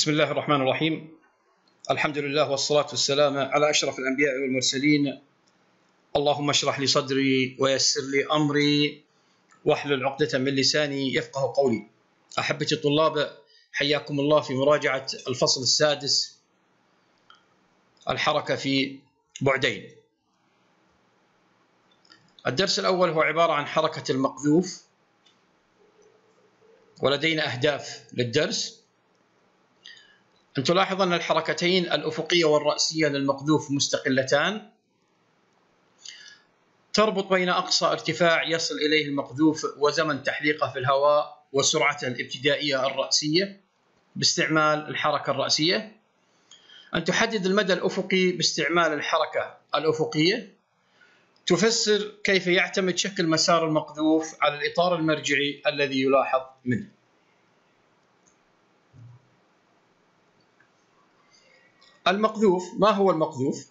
بسم الله الرحمن الرحيم. الحمد لله والصلاة والسلام على أشرف الأنبياء والمرسلين. اللهم اشرح لي صدري ويسر لي أمري واحلل عقدة من لساني يفقه قولي. أحبتي الطلاب، حياكم الله في مراجعة الفصل السادس، الحركة في بعدين. الدرس الأول هو عبارة عن حركة المقذوف، ولدينا أهداف للدرس. أن تلاحظ أن الحركتين الأفقية والرأسية للمقذوف مستقلتان، تربط بين أقصى ارتفاع يصل إليه المقذوف وزمن تحليقه في الهواء وسرعته الابتدائية الرأسية باستعمال الحركة الرأسية. أن تحدد المدى الأفقي باستعمال الحركة الأفقية. تفسر كيف يعتمد شكل مسار المقذوف على الإطار المرجعي الذي يلاحظ منه. المقذوف، ما هو المقذوف؟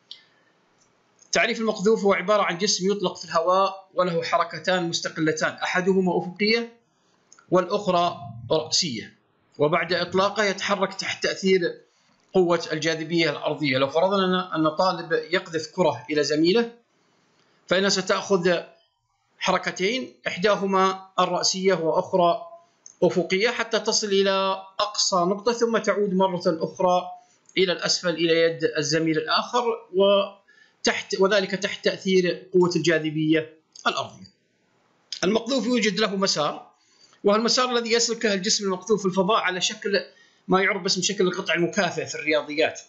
تعريف المقذوف هو عبارة عن جسم يطلق في الهواء وله حركتان مستقلتان، أحدهما أفقية والأخرى رأسية، وبعد إطلاقه يتحرك تحت تأثير قوة الجاذبية الأرضية. لو فرضنا أن طالب يقذف كرة إلى زميله، فإنها ستأخذ حركتين، إحداهما الرأسية وأخرى أفقية، حتى تصل إلى أقصى نقطة ثم تعود مرة أخرى إلى الأسفل إلى يد الزميل الآخر، وذلك تحت تأثير قوة الجاذبية الأرضية. المقذوف يوجد له مسار، وهو المسار الذي يسلكه الجسم المقذوف في الفضاء على شكل ما يعرف باسم شكل القطع المكافئ في الرياضيات.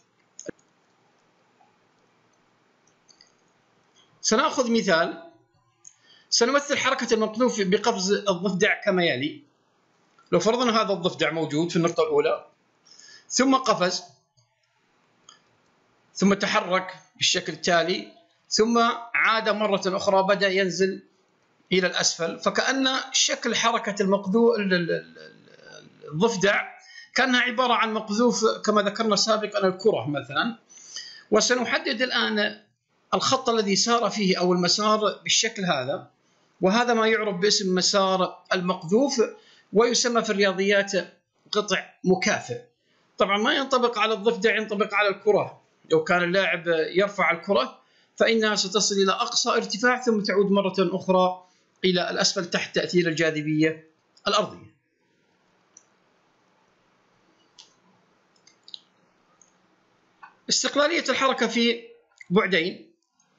سنأخذ مثال. سنمثل حركة المقذوف بقفز الضفدع كما يلي. لو فرضنا هذا الضفدع موجود في النقطة الأولى، ثم قفز، ثم تحرك بالشكل التالي، ثم عاد مرة أخرى بدأ ينزل إلى الأسفل، فكأن شكل حركة الضفدع كانها عبارة عن مقذوف كما ذكرنا سابقا الكرة مثلا. وسنحدد الآن الخط الذي سار فيه أو المسار بالشكل هذا، وهذا ما يعرف باسم مسار المقذوف، ويسمى في الرياضيات قطع مكافئ. طبعا ما ينطبق على الضفدع، ينطبق على الكرة. لو كان اللاعب يرفع الكرة فإنها ستصل إلى أقصى ارتفاع ثم تعود مرة أخرى إلى الأسفل تحت تأثير الجاذبية الأرضية. استقلالية الحركة في بعدين.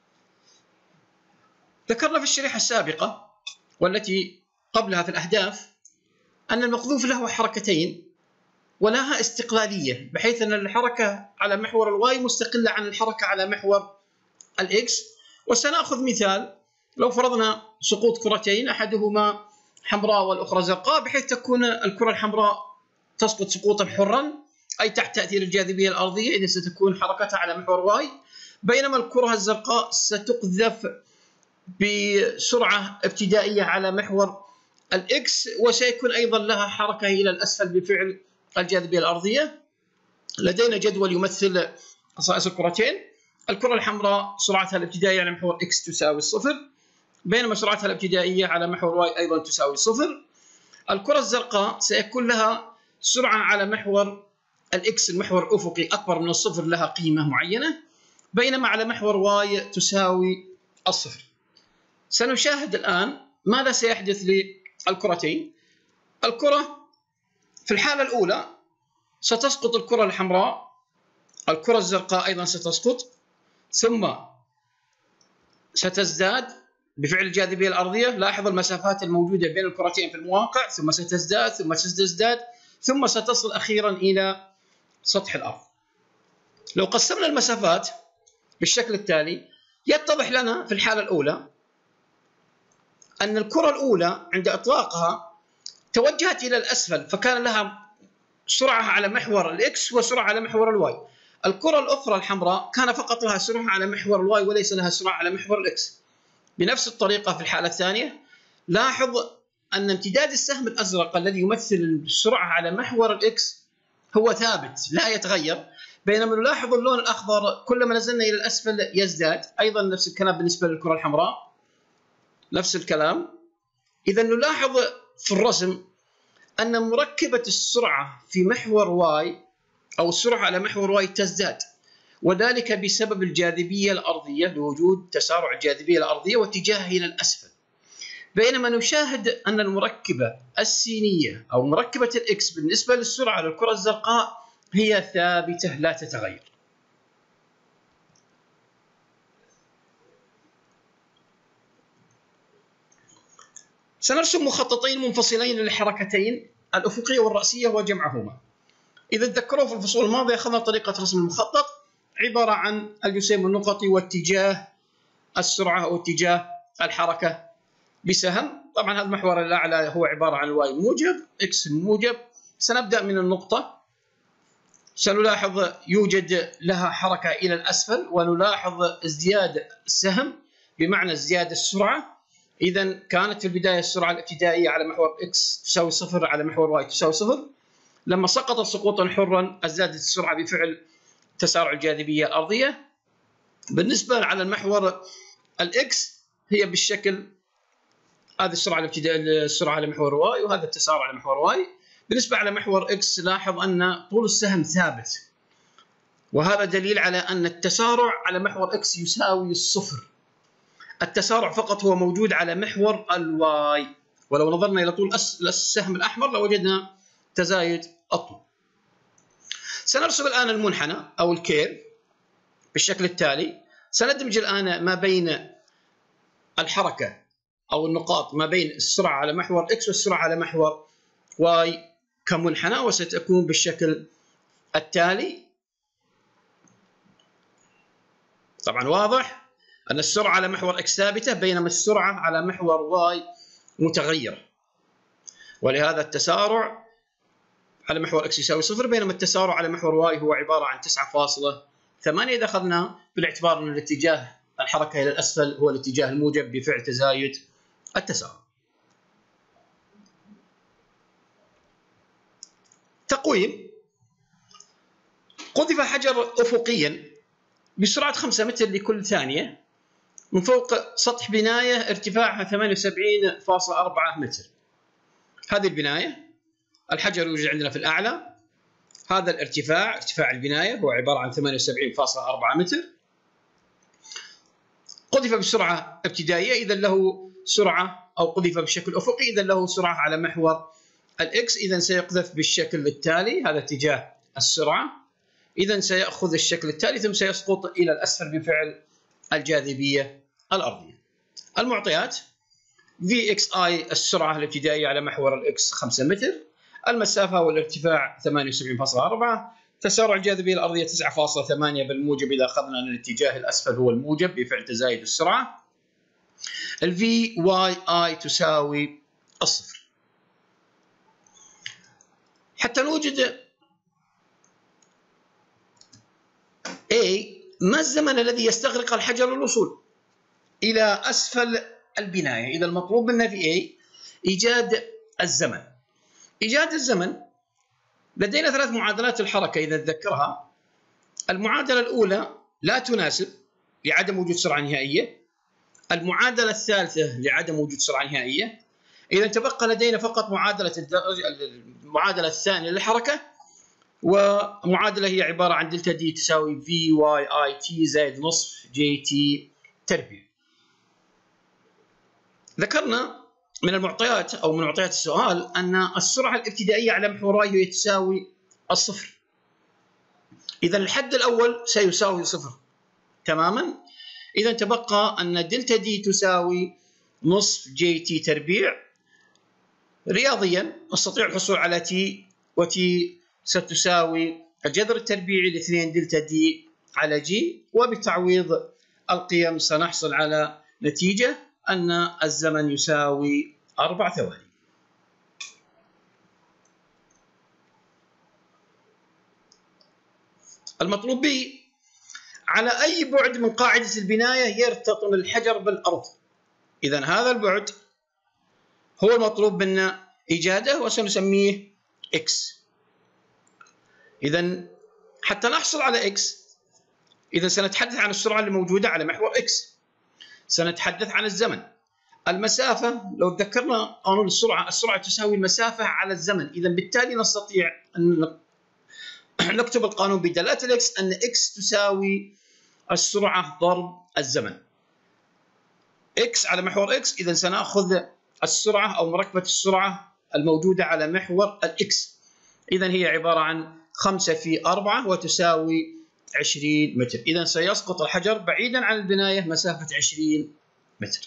ذكرنا في الشريحة السابقة والتي قبلها في الأهداف أن المقذوف له حركتين ولها استقلالية، بحيث أن الحركة على محور الواي مستقلة عن الحركة على محور الإكس. وسنأخذ مثال. لو فرضنا سقوط كرتين، أحدهما حمراء والأخرى زرقاء، بحيث تكون الكرة الحمراء تسقط سقوطا حرا أي تحت تأثير الجاذبية الأرضية، إذا ستكون حركتها على محور واي، بينما الكرة الزرقاء ستقذف بسرعة ابتدائية على محور الإكس، وسيكون أيضا لها حركة إلى الأسفل بفعل الجاذبية الأرضية. لدينا جدول يمثل خصائص الكرتين. الكرة الحمراء سرعتها الابتدائية على محور X تساوي 0، بينما سرعتها الابتدائية على محور Y أيضا تساوي 0. الكرة الزرقاء سيكون لها سرعة على محور الإكس، المحور الأفقي، أكبر من الصفر، لها قيمة معينة، بينما على محور Y تساوي 0. سنشاهد الآن ماذا سيحدث للكرتين. الكرة في الحالة الأولى ستسقط الكرة الحمراء، الكرة الزرقاء أيضا ستسقط، ثم ستزداد بفعل الجاذبية الأرضية. لاحظ المسافات الموجودة بين الكرتين في المواقع، ثم ستزداد ثم ستزداد ثم ستصل أخيرا إلى سطح الأرض. لو قسمنا المسافات بالشكل التالي، يتضح لنا في الحالة الأولى أن الكرة الأولى عند إطلاقها توجهت إلى الأسفل، فكان لها سرعة على محور الإكس وسرعة على محور الواي. الكرة الأخرى الحمراء كان فقط لها سرعة على محور الواي وليس لها سرعة على محور الإكس. بنفس الطريقة في الحالة الثانية، لاحظ أن امتداد السهم الأزرق الذي يمثل السرعة على محور الإكس هو ثابت لا يتغير، بينما نلاحظ اللون الأخضر كلما نزلنا إلى الأسفل يزداد. أيضا نفس الكلام بالنسبة للكرة الحمراء، نفس الكلام. إذا نلاحظ في الرسم أن مركبة السرعة في محور واي أو السرعة على محور واي تزداد، وذلك بسبب الجاذبية الأرضية، لوجود تسارع الجاذبية الأرضية واتجاهها إلى الأسفل. بينما نشاهد أن المركبة السينية أو مركبة الإكس بالنسبة للسرعة للكرة الزرقاء هي ثابتة لا تتغير. سنرسم مخططين منفصلين للحركتين الأفقية والرأسية وجمعهما. إذا تذكروا في الفصول الماضية أخذنا طريقة رسم المخطط عبارة عن الجسيم النقطي واتجاه السرعة أو اتجاه الحركة بسهم. طبعا هذا المحور الأعلى هو عبارة عن واي موجب إكس موجب. سنبدأ من النقطة، سنلاحظ يوجد لها حركة إلى الأسفل، ونلاحظ ازدياد السهم بمعنى ازدياد السرعة. إذا كانت في البداية السرعة الابتدائية على محور إكس تساوي 0، على محور واي تساوي 0. لما سقطت سقوطا حرا ازدادت السرعة بفعل تسارع الجاذبية الأرضية. بالنسبة على المحور الإكس هي بالشكل هذه السرعة الابتدائية، السرعة على محور واي، وهذا التسارع على محور واي. بالنسبة على محور إكس لاحظ أن طول السهم ثابت، وهذا دليل على أن التسارع على محور إكس يساوي 0. التسارع فقط هو موجود على محور الواي، ولو نظرنا إلى طول السهم الأحمر لوجدنا تزايد الطول. سنرسم الآن المنحنى أو الكيرف بالشكل التالي. سندمج الآن ما بين الحركة أو النقاط ما بين السرعة على محور إكس والسرعة على محور واي كمنحنى، وستكون بالشكل التالي. طبعا واضح أن السرعة على محور إكس ثابتة، بينما السرعة على محور واي متغيرة، ولهذا التسارع على محور إكس يساوي 0، بينما التسارع على محور واي هو عبارة عن 9.8 إذا أخذنا بالاعتبار أن الاتجاه الحركة إلى الأسفل هو الاتجاه الموجب بفعل تزايد التسارع. تقويم: قذف حجر أفقيا بسرعة 5 متر لكل ثانية من فوق سطح بناية ارتفاعها 78.4 متر. هذه البناية، الحجر يوجد عندنا في الأعلى، هذا الارتفاع، ارتفاع البناية هو عبارة عن 78.4 متر. قذف بسرعة ابتدائية، إذا له سرعة، أو قذف بشكل أفقي إذا له سرعة على محور الإكس، إذا سيقذف بالشكل التالي، هذا اتجاه السرعة، إذا سيأخذ الشكل التالي ثم سيسقط إلى الأسفل بفعل الجاذبية الأرضية. المعطيات: Vxi السرعة الابتدائية على محور الإكس 5 متر، المسافة والارتفاع 78.4، تسارع الجاذبية الأرضية 9.8 بالموجب إذا أخذنا أن الاتجاه الأسفل هو الموجب بفعل تزايد السرعة. Vyi تساوي 0. حتى نوجد A، ما الزمن الذي يستغرق الحجر للوصول إلى أسفل البناية؟ إذا المطلوب منا في A إيجاد الزمن. إيجاد الزمن لدينا 3 معادلات الحركة إذا تذكرها. المعادلة الأولى لا تناسب لعدم وجود سرعة نهائية، المعادلة الثالثة لعدم وجود سرعة نهائية. إذا تبقى لدينا فقط المعادلة الثانية للحركة، ومعادلة هي عبارة عن دلتا دي تساوي في واي اي تي زائد نصف جي تي تربيع. ذكرنا من المعطيات أو من معطيات السؤال أن السرعة الابتدائية على محور واي هي تساوي 0. إذا الحد الأول سيساوي 0 تماما. إذا تبقى أن دلتا دي تساوي نصف جي تي تربيع. رياضيا نستطيع الحصول على تي، وتي ستساوي الجذر التربيعي ل2 دلتا دي على جي، وبتعويض القيم سنحصل على نتيجة أن الزمن يساوي 4 ثواني. المطلوب به: على أي بعد من قاعدة البناية يرتطم الحجر بالأرض؟ إذا هذا البعد هو المطلوب منا إيجاده وسنسميه إكس. إذا حتى نحصل على إكس، إذا سنتحدث عن السرعة الموجودة على محور إكس، سنتحدث عن الزمن. المسافة لو تذكرنا قانون السرعة، السرعة تساوي المسافة على الزمن. إذا بالتالي نستطيع نكتب القانون بدلالة الاكس ان اكس تساوي السرعة ضرب الزمن. اكس على محور اكس، اذا سناخذ السرعة او مركبة السرعة الموجودة على محور الاكس، اذا هي عبارة عن 5 في 4 وتساوي 20 متر. اذا سيسقط الحجر بعيدا عن البناية مسافة 20 متر.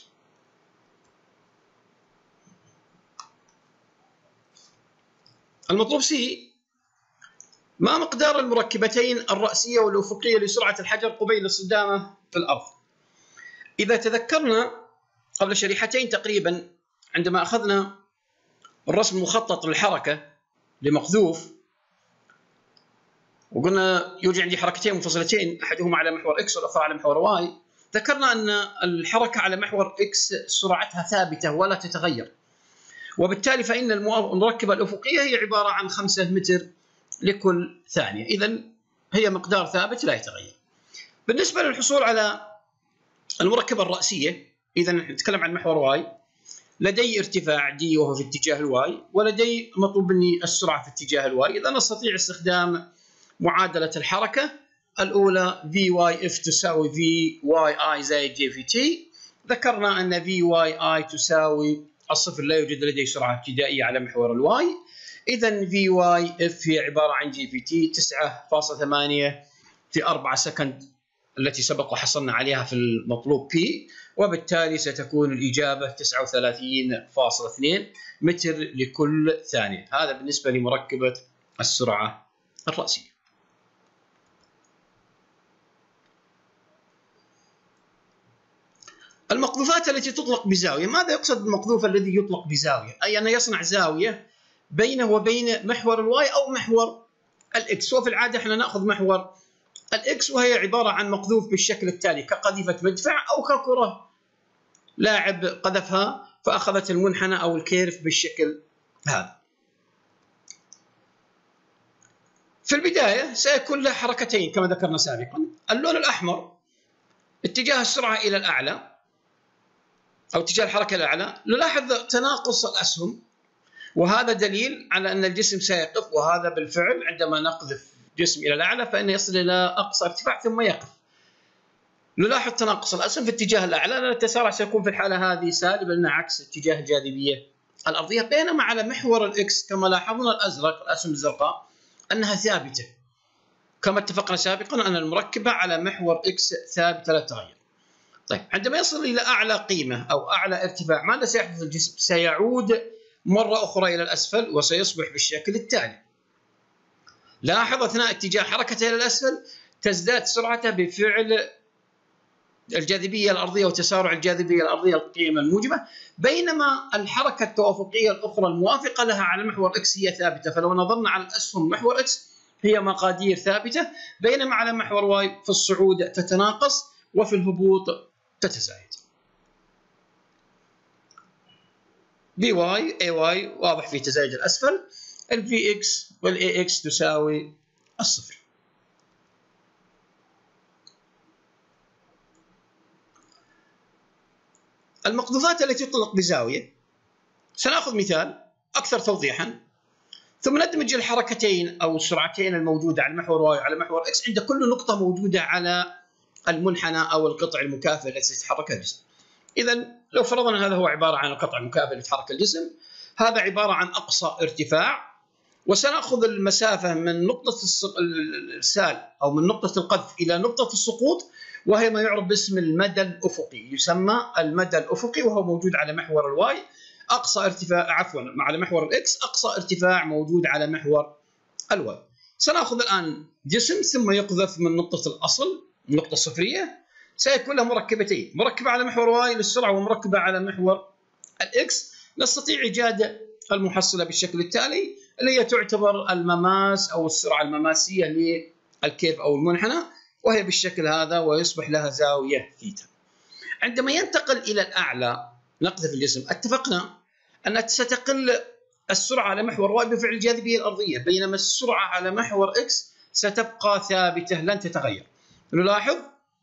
المطلوب سي: ما مقدار المركبتين الرأسية والأفقية لسرعة الحجر قبيل اصطدامه في الأرض؟ إذا تذكرنا قبل شريحتين تقريبا عندما أخذنا الرسم المخطط للحركة لمقذوف وقلنا يوجد عندي حركتين منفصلتين، أحدهما على محور إكس والأخرى على محور واي، ذكرنا أن الحركة على محور إكس سرعتها ثابتة ولا تتغير، وبالتالي فإن المركبة الأفقية هي عبارة عن 5 متر لكل ثانية، إذا هي مقدار ثابت لا يتغير. بالنسبة للحصول على المركبة الرأسية، إذا نتكلم عن محور واي، لدي ارتفاع دي وهو في اتجاه الواي، ولدي مطلوب مني السرعة في اتجاه الواي، إذا أستطيع استخدام معادلة الحركة الأولى VYF تساوي VYI زائد JVT. ذكرنا أن VYI تساوي الصفر، لا يوجد لدي سرعة ابتدائية على محور الواي، إذا VYF هي عبارة عن GVT 9.8 في 4 سكند التي سبق وحصلنا عليها في المطلوب P، وبالتالي ستكون الإجابة 39.2 متر لكل ثانية. هذا بالنسبة لمركبة السرعة الرأسية. المقذوفات التي تطلق بزاوية، ماذا يقصد بالمقذوف الذي يطلق بزاوية؟ أي أنه يصنع زاوية بينه وبين محور الواي أو محور الإكس، وفي العادة احنا نأخذ محور الإكس، وهي عبارة عن مقذوف بالشكل التالي: كقذيفة مدفع أو ككرة لاعب قذفها فأخذت المنحنى أو الكيرف بالشكل هذا. في البداية سيكون له حركتين كما ذكرنا سابقا. اللون الأحمر اتجاه السرعة إلى الأعلى أو اتجاه الحركة إلى الأعلى، نلاحظ تناقص الأسهم، وهذا دليل على أن الجسم سيقف، وهذا بالفعل عندما نقذف جسم إلى الأعلى فإنه يصل إلى أقصى ارتفاع ثم يقف. نلاحظ تناقص الأسهم في اتجاه الأعلى، لأن التسارع سيكون في الحالة هذه سالب لأنه عكس اتجاه الجاذبية الأرضية، بينما على محور الإكس كما لاحظنا الأزرق الأسهم الزرقاء أنها ثابتة، كما اتفقنا سابقا أن المركبة على محور إكس ثابتة لا تتغير. طيب، عندما يصل إلى أعلى قيمة أو أعلى ارتفاع ماذا سيحدث الجسم؟ سيعود مرة أخرى إلى الأسفل وسيصبح بالشكل التالي. لاحظ أثناء اتجاه حركته إلى الأسفل تزداد سرعته بفعل الجاذبية الأرضية وتسارع الجاذبية الأرضية القيمة الموجبة، بينما الحركة التوافقية الأخرى الموافقة لها على محور إكس هي ثابتة. فلو نظرنا على الأسهم محور إكس هي مقادير ثابتة، بينما على محور واي في الصعود تتناقص وفي الهبوط تتزايد. بي واي اي واي واضح في تزايد الأسفل، الفي إكس والإي إكس تساوي الصفر. المقذوفات التي تطلق بزاوية، سنأخذ مثال أكثر توضيحا، ثم ندمج الحركتين أو السرعتين الموجودة على محور واي وعلى محور إكس عند كل نقطة موجودة على المنحنى أو القطع المكافئ التي تتحرك الجسم. إذا لو فرضنا هذا هو عبارة عن القطع المكافئ التي تتحرك الجسم، هذا عبارة عن أقصى ارتفاع، وسنأخذ المسافة من نقطة الإرسال أو من نقطة القذف إلى نقطة السقوط، وهي ما يعرف باسم المدى الأفقي، يسمى المدى الأفقي، وهو موجود على محور الواي. أقصى ارتفاع على محور الإكس، أقصى ارتفاع موجود على محور الواي. سنأخذ الآن جسم ثم يقذف من نقطة الأصل النقطة الصفرية، سيكون له مركبتين، مركبة على محور واي للسرعة ومركبة على محور الإكس. نستطيع إيجاد المحصلة بالشكل التالي، اللي هي تعتبر المماس أو السرعة المماسية للكيرف أو المنحنى، وهي بالشكل هذا، ويصبح لها زاوية ثيتا. عندما ينتقل إلى الأعلى نقذف الجسم، اتفقنا أن ستقل السرعة على محور واي بفعل الجاذبية الأرضية، بينما السرعة على محور إكس ستبقى ثابتة لن تتغير. نلاحظ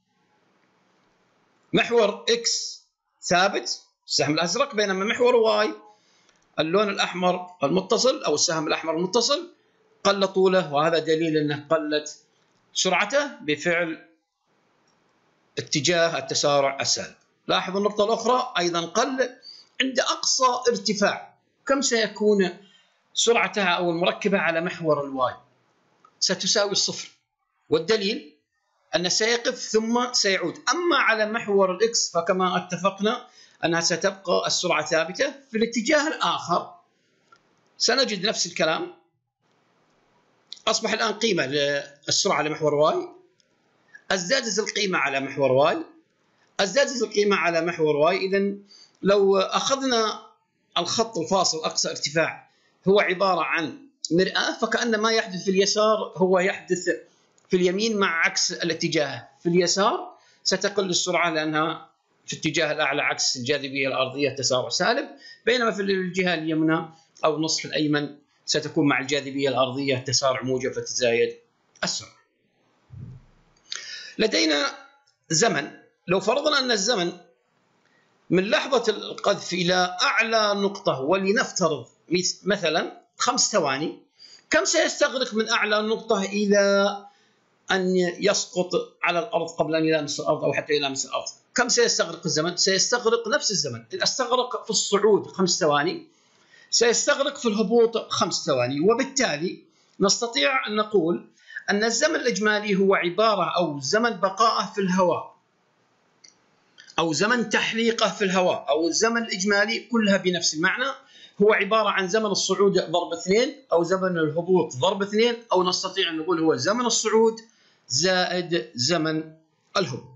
محور إكس ثابت السهم الأزرق، بينما محور واي اللون الأحمر المتصل أو السهم الأحمر المتصل قل طوله، وهذا دليل أنه قلت سرعته بفعل اتجاه التسارع السالب. لاحظ النقطة الأخرى أيضا قل عند أقصى ارتفاع. كم سيكون سرعتها أو المركبة على محور الواي؟ ستساوي الصفر، والدليل أنه سيقف ثم سيعود. أما على محور الإكس فكما اتفقنا أنها ستبقى السرعة ثابتة. في الاتجاه الآخر سنجد نفس الكلام. أصبح الآن قيمة للسرعة على محور واي، ازدادت القيمة على محور واي، ازدادت القيمة على محور واي. إذن لو أخذنا الخط الفاصل أقصى ارتفاع هو عبارة عن مرآة، فكأن ما يحدث في اليسار هو يحدث في اليمين مع عكس الاتجاه. في اليسار ستقل السرعة لأنها في الاتجاه الأعلى عكس الجاذبية الأرضية تسارع سالب، بينما في الجهة اليمنى أو النصف الأيمن ستكون مع الجاذبية الأرضية تسارع موجب فتزايد السرعة. لدينا زمن. لو فرضنا أن الزمن من لحظة القذف إلى أعلى نقطة ولنفترض مثلا 5 ثواني، كم سيستغرق من أعلى نقطة إلى أن يسقط على الأرض قبل أن يلامس الأرض أو حتى يلامس الأرض؟ كم سيستغرق الزمن؟ سيستغرق نفس الزمن. إذا استغرق في الصعود 5 ثواني سيستغرق في الهبوط 5 ثواني، وبالتالي نستطيع أن نقول أن الزمن الإجمالي هو عبارة أو زمن بقائه في الهواء أو زمن تحليقه في الهواء أو الزمن الإجمالي كلها بنفس المعنى، هو عبارة عن زمن الصعود ضرب 2 أو زمن الهبوط ضرب 2، أو نستطيع أن نقول هو زمن الصعود زائد زمن الهبوط.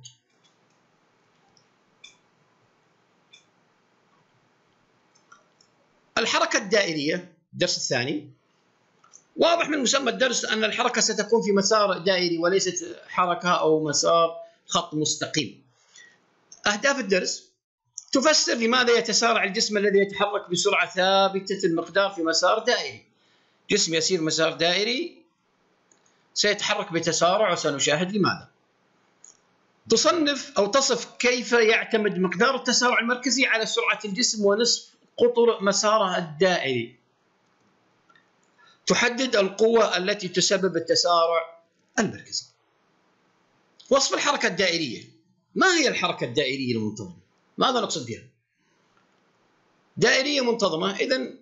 الحركة الدائرية الدرس الثاني. واضح من مسمى الدرس أن الحركة ستكون في مسار دائري وليست حركة أو مسار خط مستقيم. أهداف الدرس: تفسر لماذا يتسارع الجسم الذي يتحرك بسرعة ثابتة المقدار في مسار دائري. جسم يسير مسار دائري سيتحرك بتسارع وسنشاهد لماذا. تصنف أو تصف كيف يعتمد مقدار التسارع المركزي على سرعة الجسم ونصف قطر مساره الدائري. تحدد القوة التي تسبب التسارع المركزي. وصف الحركة الدائرية. ما هي الحركة الدائرية المنتظمة؟ ماذا نقصد بها؟ دائرية منتظمة، إذن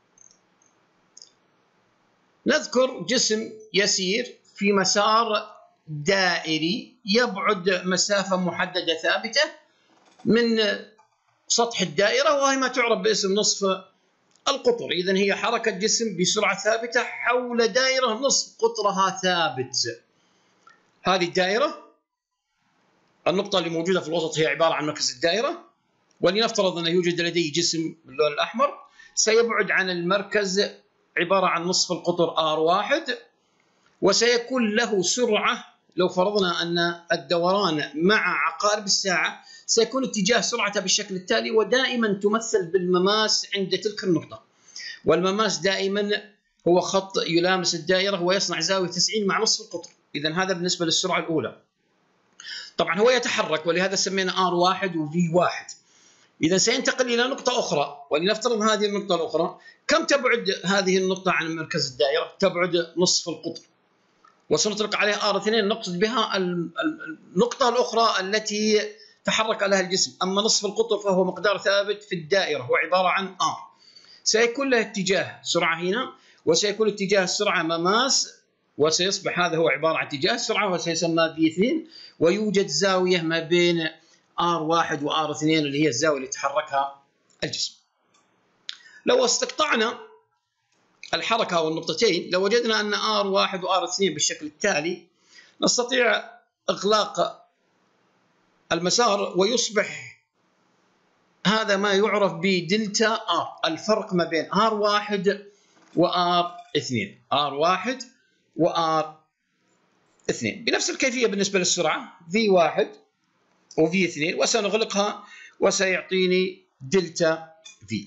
نذكر جسم يسير في مسار دائري يبعد مسافة محددة ثابتة من سطح الدائرة، وهي ما تعرف باسم نصف القطر. إذن هي حركة جسم بسرعة ثابتة حول دائرة نصف قطرها ثابت. هذه الدائرة، النقطة اللي موجودة في الوسط هي عبارة عن مركز الدائرة، ولنفترض أن يوجد لديه جسم باللون الأحمر سيبعد عن المركز عبارة عن نصف القطر R1، وسيكون له سرعة. لو فرضنا أن الدوران مع عقارب الساعة سيكون اتجاه سرعته بالشكل التالي، ودائما تمثل بالمماس عند تلك النقطة، والمماس دائما هو خط يلامس الدائرة ويصنع زاوية 90 مع نصف القطر. إذن هذا بالنسبة للسرعة الأولى. طبعا هو يتحرك ولهذا سمينا R1 وV1. إذا سينتقل إلى نقطة أخرى، ولنفترض هذه النقطة الأخرى، كم تبعد هذه النقطة عن مركز الدائرة؟ تبعد نصف القطر، وسنطلق عليها R2 نقصد بها النقطة الأخرى التي تحرك لها الجسم. أما نصف القطر فهو مقدار ثابت في الدائرة، هو عبارة عن R. سيكون له اتجاه سرعة هنا، وسيكون اتجاه السرعة مماس، وسيصبح هذا هو عبارة عن اتجاه السرعة وسيسمى V2، ويوجد زاوية ما بين R1 و R2 اللي هي الزاوية اللي تحركها الجسم. لو استقطعنا الحركة والنقطتين لوجدنا أن R1 و R2 بالشكل التالي، نستطيع إغلاق المسار ويصبح هذا ما يعرف بدلتا R، الفرق ما بين R1 و R2. R1 و R2 بنفس الكيفية بالنسبة للسرعة V1 و V2، وسنغلقها وسيعطيني دلتا V.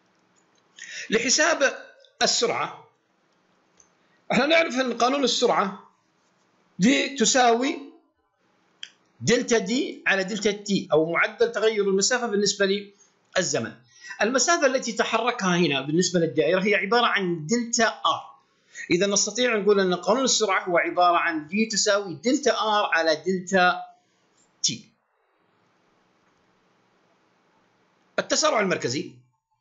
لحساب السرعة احنا نعرف أن قانون السرعة دي تساوي دلتا دي على دلتا تي، أو معدل تغير المسافة بالنسبة للزمن. المسافة التي تحركها هنا بالنسبة للدائرة هي عبارة عن دلتا R. إذا نستطيع نقول أن قانون السرعة هو عبارة عن V تساوي دلتا R على دلتا T. التسارع المركزي: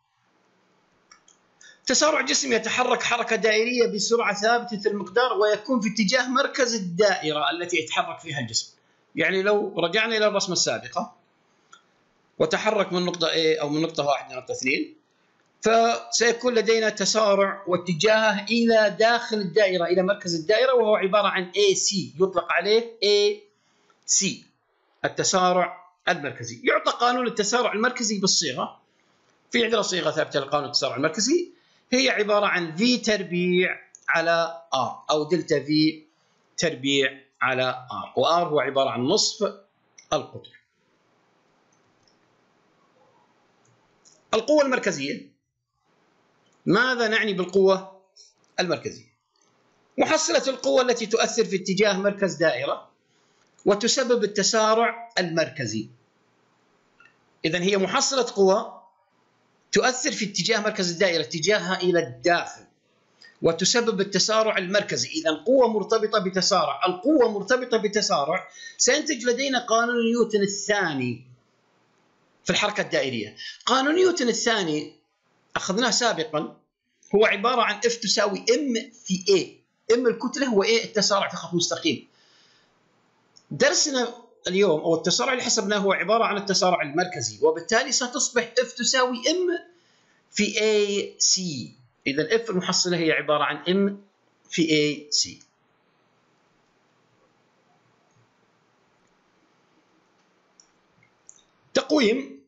تسارع جسم يتحرك حركة دائرية بسرعة ثابتة المقدار ويكون في اتجاه مركز الدائرة التي يتحرك فيها الجسم. يعني لو رجعنا إلى الرسمة السابقة وتحرك من نقطة A أو من نقطة 1 إلى نقطة 2، فسيكون لدينا تسارع واتجاهه إلى داخل الدائرة، إلى مركز الدائرة، وهو عبارة عن AC، يطلق عليه AC التسارع المركزي. يعطى قانون التسارع المركزي بالصيغة، في عندنا صيغة ثابتة لقانون التسارع المركزي، هي عبارة عن V تربيع على R أو دلتا V تربيع على R، وR هو عبارة عن نصف القطر. القوة المركزية: ماذا نعني بالقوة المركزية؟ محصلة القوة التي تؤثر في اتجاه مركز دائرة وتسبب التسارع المركزي. إذن هي محصلة قوة تؤثر في اتجاه مركز الدائرة، اتجاهها إلى الداخل، وتسبب التسارع المركزي. إذن قوة مرتبطة بتسارع، القوة مرتبطة بتسارع، سينتج لدينا قانون نيوتن الثاني في الحركة الدائرية. قانون نيوتن الثاني أخذناه سابقا، هو عبارة عن F تساوي M في A. M الكتلة و A التسارع في خط مستقيم. درسنا اليوم أو التسارع اللي حسبناه هو عبارة عن التسارع المركزي، وبالتالي ستصبح F تساوي M في AC. إذا F المحصلة هي عبارة عن M في AC. تقويم: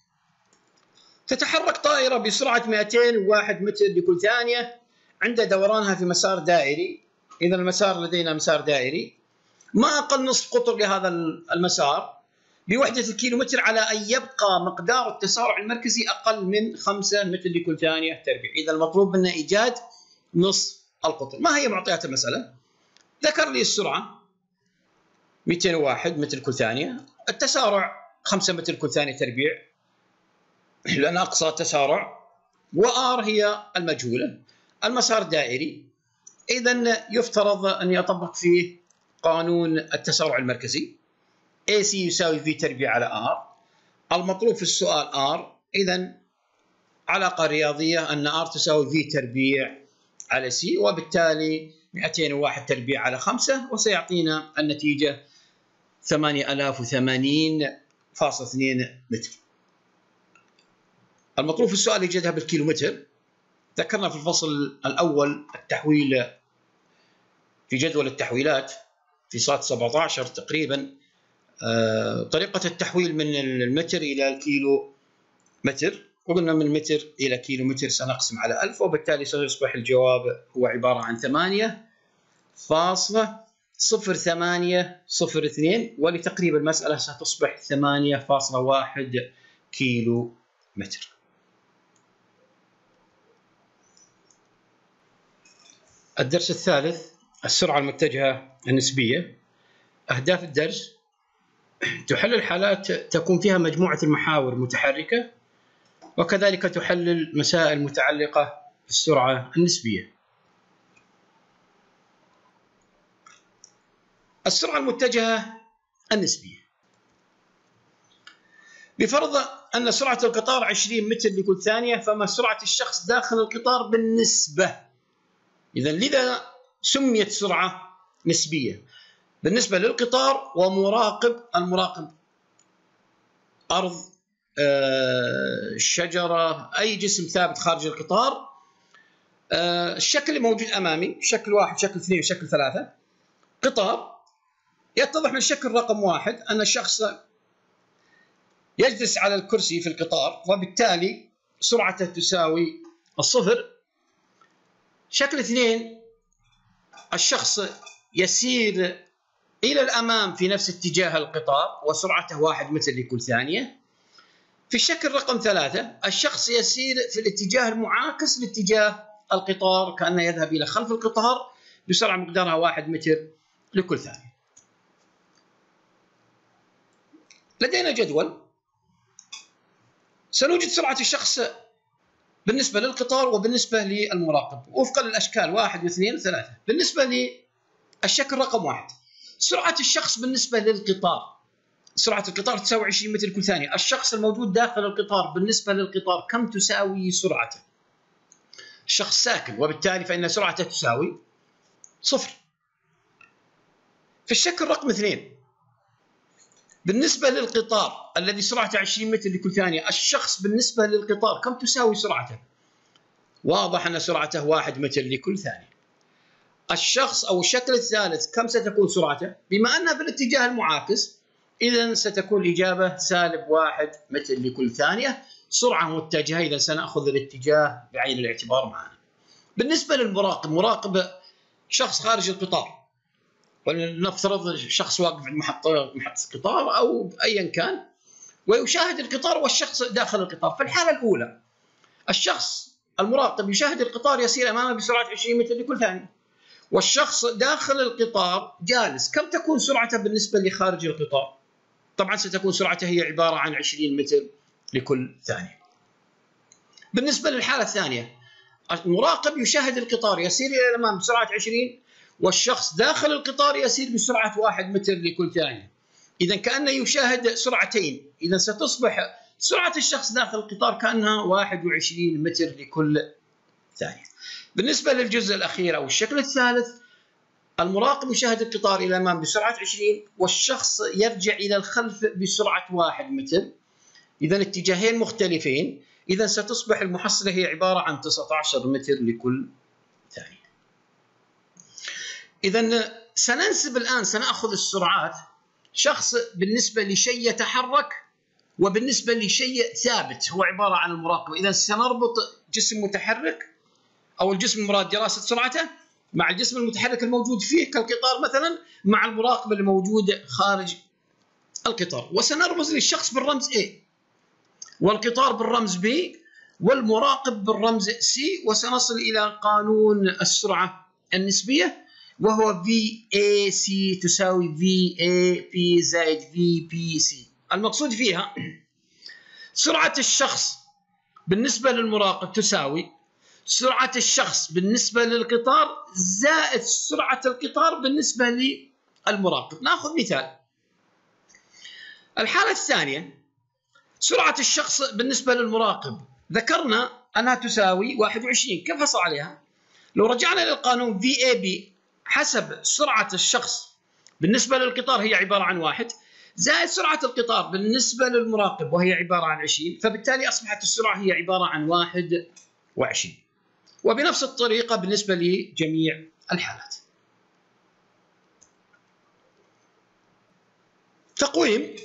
تتحرك طائرة بسرعة 201 متر لكل ثانية عند دورانها في مسار دائري. إذا المسار لدينا مسار دائري، ما أقل نصف قطر لهذا المسار بوحدة الكيلومتر، على أن يبقى مقدار التسارع المركزي أقل من 5 متر لكل ثانية تربيع. إذا المطلوب منا إيجاد نصف القطر. ما هي معطيات المسألة؟ ذكر لي السرعة 201 متر كل ثانية، التسارع 5 متر كل ثانية تربيع لأن أقصى تسارع، وR هي المجهولة، المسار دائري، إذن يفترض أن يطبق فيه قانون التسارع المركزي. AC يساوي V تربيع على R. المطلوب في السؤال R، إذن علاقة رياضية أن R تساوي V تربيع على C، وبالتالي 201 تربيع على 5، وسيعطينا النتيجة 8080.2 متر. المطلوب في السؤال يجدها بالكيلومتر. ذكرنا في الفصل الأول التحويل في جدول التحويلات في صاد 17 تقريبا، طريقة التحويل من المتر إلى الكيلو متر، وقلنا من المتر إلى كيلو متر سنقسم على 1000، وبالتالي سيصبح الجواب هو عبارة عن 8.0802، ولتقريب المسألة ستصبح 8.1 كيلو متر. الدرس الثالث: السرعة المتجهة النسبية. أهداف الدرس: تحلل حالات تكون فيها مجموعة المحاور متحركة، وكذلك تحلل مسائل متعلقة بالسرعة النسبية. السرعة المتجهة النسبية: بفرض أن سرعة القطار 20 متر لكل ثانية، فما سرعة الشخص داخل القطار بالنسبة. لذا سميت سرعة نسبية بالنسبة للقطار المراقب أرض، شجرة، أي جسم ثابت خارج القطار. الشكل اللي موجود أمامي شكل 1، شكل 2، وشكل 3. قطار، يتضح من الشكل رقم 1 أن الشخص يجلس على الكرسي في القطار، وبالتالي سرعته تساوي 0. شكل 2، الشخص يسير إلى الأمام في نفس اتجاه القطار وسرعته 1 متر لكل ثانية. في الشكل رقم 3، الشخص يسير في الاتجاه المعاكس لاتجاه القطار، كأنه يذهب إلى خلف القطار بسرعة مقدارها 1 متر لكل ثانية. لدينا جدول، سنوجد سرعة الشخص بالنسبة للقطار وبالنسبة للمراقب وفقا للأشكال 1 و2 و3. بالنسبة للشكل رقم 1، سرعة الشخص بالنسبة للقطار. سرعة القطار تساوي 20 متر لكل ثانية. الشخص الموجود داخل القطار بالنسبة للقطار كم تساوي سرعته؟ الشخص ساكن وبالتالي فإن سرعته تساوي 0. في الشكل رقم 2، بالنسبة للقطار الذي سرعته 20 متر لكل ثانية، الشخص بالنسبة للقطار كم تساوي سرعته؟ واضح أن سرعته 1 متر لكل ثانية. الشخص أو الشكل الثالث كم ستكون سرعته؟ بما أنها بالاتجاه المعاكس إذا ستكون الإجابة -1 متر لكل ثانية، سرعة متجهة، إذا سنأخذ الاتجاه بعين الاعتبار معنا. بالنسبة للمراقب، مراقب شخص خارج القطار، ولنفترض شخص واقف عند محطة القطار أو أيا كان ويشاهد القطار والشخص داخل القطار. في الحالة الأولى الشخص المراقب يشاهد القطار يسير أمامه بسرعة 20 متر لكل ثانية، والشخص داخل القطار جالس، كم تكون سرعته بالنسبة لخارج القطار؟ طبعا ستكون سرعته هي عبارة عن 20 متر لكل ثانية. بالنسبة للحالة الثانية، المراقب يشاهد القطار يسير إلى الأمام بسرعة 20، والشخص داخل القطار يسير بسرعة 1 متر لكل ثانية. إذا كأنه يشاهد سرعتين، إذا ستصبح سرعة الشخص داخل القطار كأنها 21 متر لكل ثانية. بالنسبة للجزء الأخير أو الشكل الثالث، المراقب يشاهد القطار إلى الأمام بسرعة 20، والشخص يرجع إلى الخلف بسرعة 1 متر. إذا اتجاهين مختلفين، إذا ستصبح المحصلة هي عبارة عن 19 متر لكل ثانية. إذا سننسب الآن، سنأخذ السرعات، شخص بالنسبة لشيء يتحرك وبالنسبة لشيء ثابت هو عبارة عن المراقب. إذا سنربط جسم متحرك أو الجسم المراد دراسة سرعته مع الجسم المتحرك الموجود فيه كالقطار مثلا مع المراقب الموجود خارج القطار، وسنرمز للشخص بالرمز A والقطار بالرمز B والمراقب بالرمز C، وسنصل إلى قانون السرعة النسبية وهو VAC تساوي VAP زائد VPC. المقصود فيها سرعة الشخص بالنسبة للمراقب تساوي سرعة الشخص بالنسبة للقطار زائد سرعة القطار بالنسبة للمراقب. نأخذ مثال. الحالة الثانية، سرعة الشخص بالنسبة للمراقب ذكرنا أنها تساوي 21. كيف حصل عليها؟ لو رجعنا للقانون VAB، حسب سرعة الشخص بالنسبة للقطار هي عبارة عن 1 زائد سرعة القطار بالنسبة للمراقب وهي عبارة عن 20، فبالتالي أصبحت السرعة هي عبارة عن 21. وبنفس الطريقة بالنسبة لجميع الحالات. تقويم: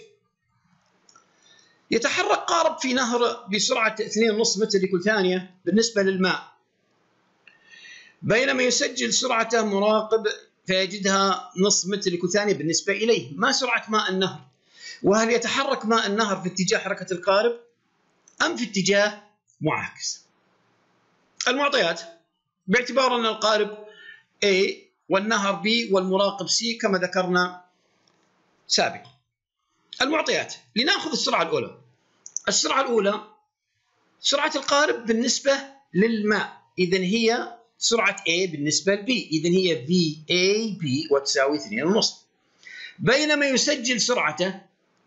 يتحرك قارب في نهر بسرعة 2.5 متر لكل ثانية بالنسبة للماء، بينما يسجل سرعته مراقب فيجدها نصف متر لكل ثانية بالنسبة إليه. ما سرعة ماء النهر؟ وهل يتحرك ماء النهر في اتجاه حركة القارب أم في اتجاه معاكس؟ المعطيات: باعتبار أن القارب A والنهر B والمراقب C كما ذكرنا سابقا. المعطيات: لنأخذ السرعة الأولى. السرعة الأولى سرعة القارب بالنسبة للماء، إذن هي سرعة A بالنسبة ل B، إذن هي VAB وتساوي 2.5. بينما يسجل سرعته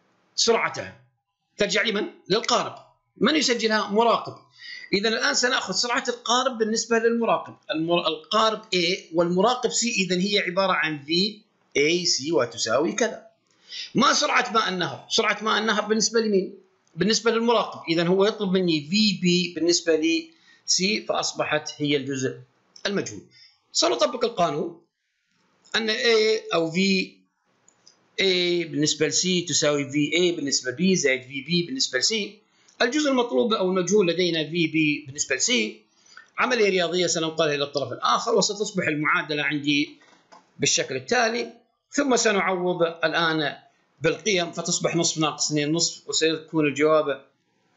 ترجع لمن؟ للقارب. من يسجلها؟ مراقب. إذن الآن سنأخذ سرعة القارب بالنسبة للمراقب، القارب A والمراقب C، إذن هي عبارة عن VAC وتساوي كذا. ما سرعة ماء النهر؟ سرعة ماء النهر بالنسبة لمين؟ بالنسبة للمراقب، إذن هو يطلب مني VB بالنسبة ل C، فأصبحت هي الجزء المجهول. سنطبق القانون أن A أو VA بالنسبة ل C تساوي VA بالنسبة ل B زائد VB بالنسبة ل C. الجزء المطلوب أو المجهول لدينا VB بالنسبة ل C. عملية رياضية سننقلها إلى الطرف الآخر وستصبح المعادلة عندي بالشكل التالي، ثم سنعوض الآن بالقيم فتصبح نصف ناقص 2 نصف، وسيكون الجواب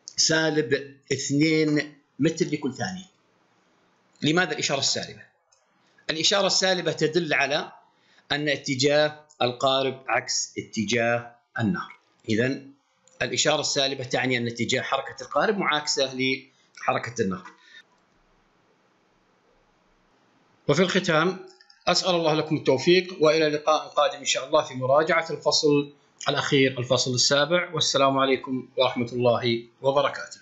-2 متر لكل ثانية. لماذا الإشارة السالبة؟ الإشارة السالبة تدل على أن اتجاه القارب عكس اتجاه النهر. إذن الإشارة السالبة تعني أن اتجاه حركة القارب معاكسة لحركة النهر. وفي الختام أسأل الله لكم التوفيق، وإلى لقاء قادم إن شاء الله في مراجعة الفصل الأخير، الفصل السابع. والسلام عليكم ورحمة الله وبركاته.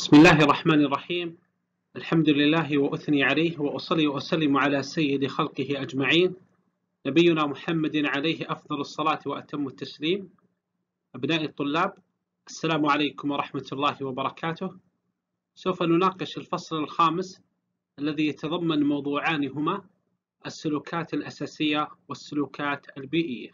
بسم الله الرحمن الرحيم. الحمد لله وأثني عليه وأصلي وأسلم على سيد خلقه أجمعين نبينا محمد عليه أفضل الصلاة وأتم التسليم. أبنائي الطلاب، السلام عليكم ورحمة الله وبركاته. سوف نناقش الفصل الخامس الذي يتضمن موضوعان هما السلوكات الأساسية والسلوكات البيئية.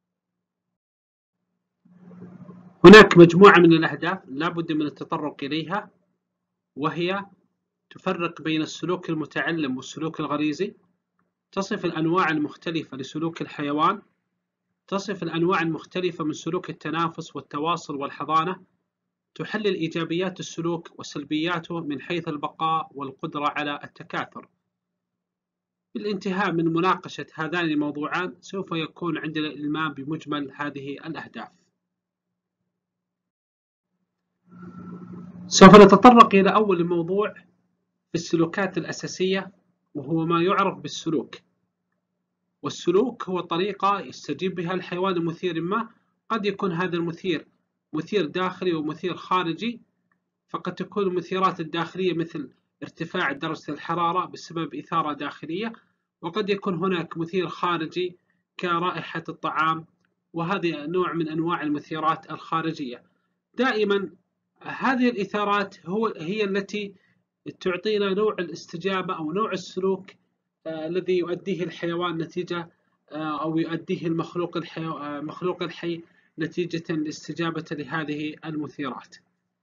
هناك مجموعة من الأهداف لا بد من التطرق إليها، وهي تفرق بين السلوك المتعلم والسلوك الغريزي، تصف الأنواع المختلفة لسلوك الحيوان، تصف الأنواع المختلفة من سلوك التنافس والتواصل والحضانة، تحلل إيجابيات السلوك وسلبياته من حيث البقاء والقدرة على التكاثر. بالانتهاء من مناقشة هذان الموضوعان سوف يكون عندنا الإلمام بمجمل هذه الأهداف. سوف نتطرق إلى أول موضوع في السلوكات الأساسية، وهو ما يعرف بالسلوك. والسلوك هو طريقة يستجيب بها الحيوان لمثير ما، قد يكون هذا المثير مثير داخلي ومثير خارجي، فقد تكون المثيرات الداخلية مثل ارتفاع درجة الحرارة بسبب إثارة داخلية، وقد يكون هناك مثير خارجي كرائحة الطعام، وهذه نوع من أنواع المثيرات الخارجية. دائما هذه الإثارات هي التي تعطينا نوع الاستجابة أو نوع السلوك الذي يؤديه الحيوان نتيجة أو يؤديه المخلوق الحي نتيجة الاستجابة لهذه المثيرات.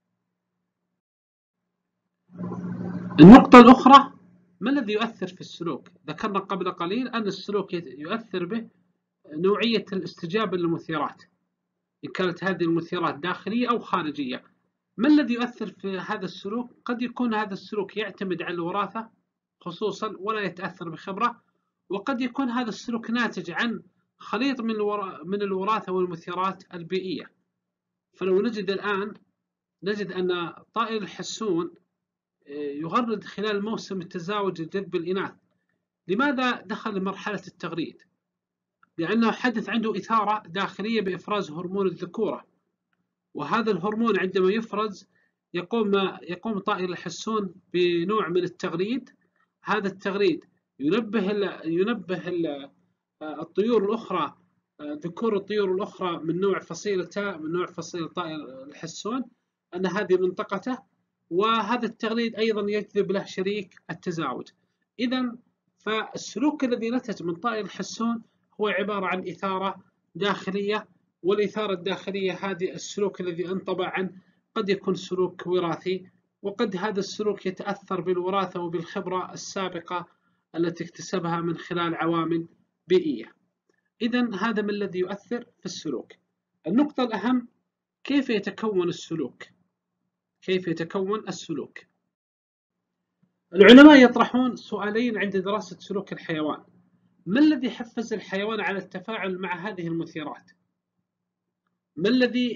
النقطة الأخرى، ما الذي يؤثر في السلوك؟ ذكرنا قبل قليل أن السلوك يؤثر به نوعية الاستجابة للمثيرات، إن كانت هذه المثيرات داخلية أو خارجية. ما الذي يؤثر في هذا السلوك؟ قد يكون هذا السلوك يعتمد على الوراثة خصوصا ولا يتأثر بخبرة، وقد يكون هذا السلوك ناتج عن خليط من الوراثة والمثيرات البيئية. فلو نجد أن طائر الحسون يغرد خلال موسم التزاوج لجذب الإناث. لماذا دخل مرحلة التغريد؟ لأنه حدث عنده إثارة داخلية بإفراز هرمون الذكورة، وهذا الهرمون عندما يفرز يقوم طائر الحسون بنوع من التغريد. هذا التغريد ينبه الطيور الأخرى، ذكور الطيور الأخرى من نوع فصيلته، من نوع فصيلة طائر الحسون، أن هذه منطقته، وهذا التغريد أيضا يجذب له شريك التزاوج. إذا فالسلوك الذي نتج من طائر الحسون هو عبارة عن إثارة داخلية، والإثارة الداخلية هذه السلوك الذي انطبع عنه قد يكون سلوك وراثي، وقد هذا السلوك يتأثر بالوراثة وبالخبرة السابقة التي اكتسبها من خلال عوامل بيئية. إذن هذا ما الذي يؤثر في السلوك. النقطة الأهم، كيف يتكون السلوك؟ كيف يتكون السلوك؟ العلماء يطرحون سؤالين عند دراسة سلوك الحيوان. ما الذي حفز الحيوان على التفاعل مع هذه المثيرات؟ ما الذي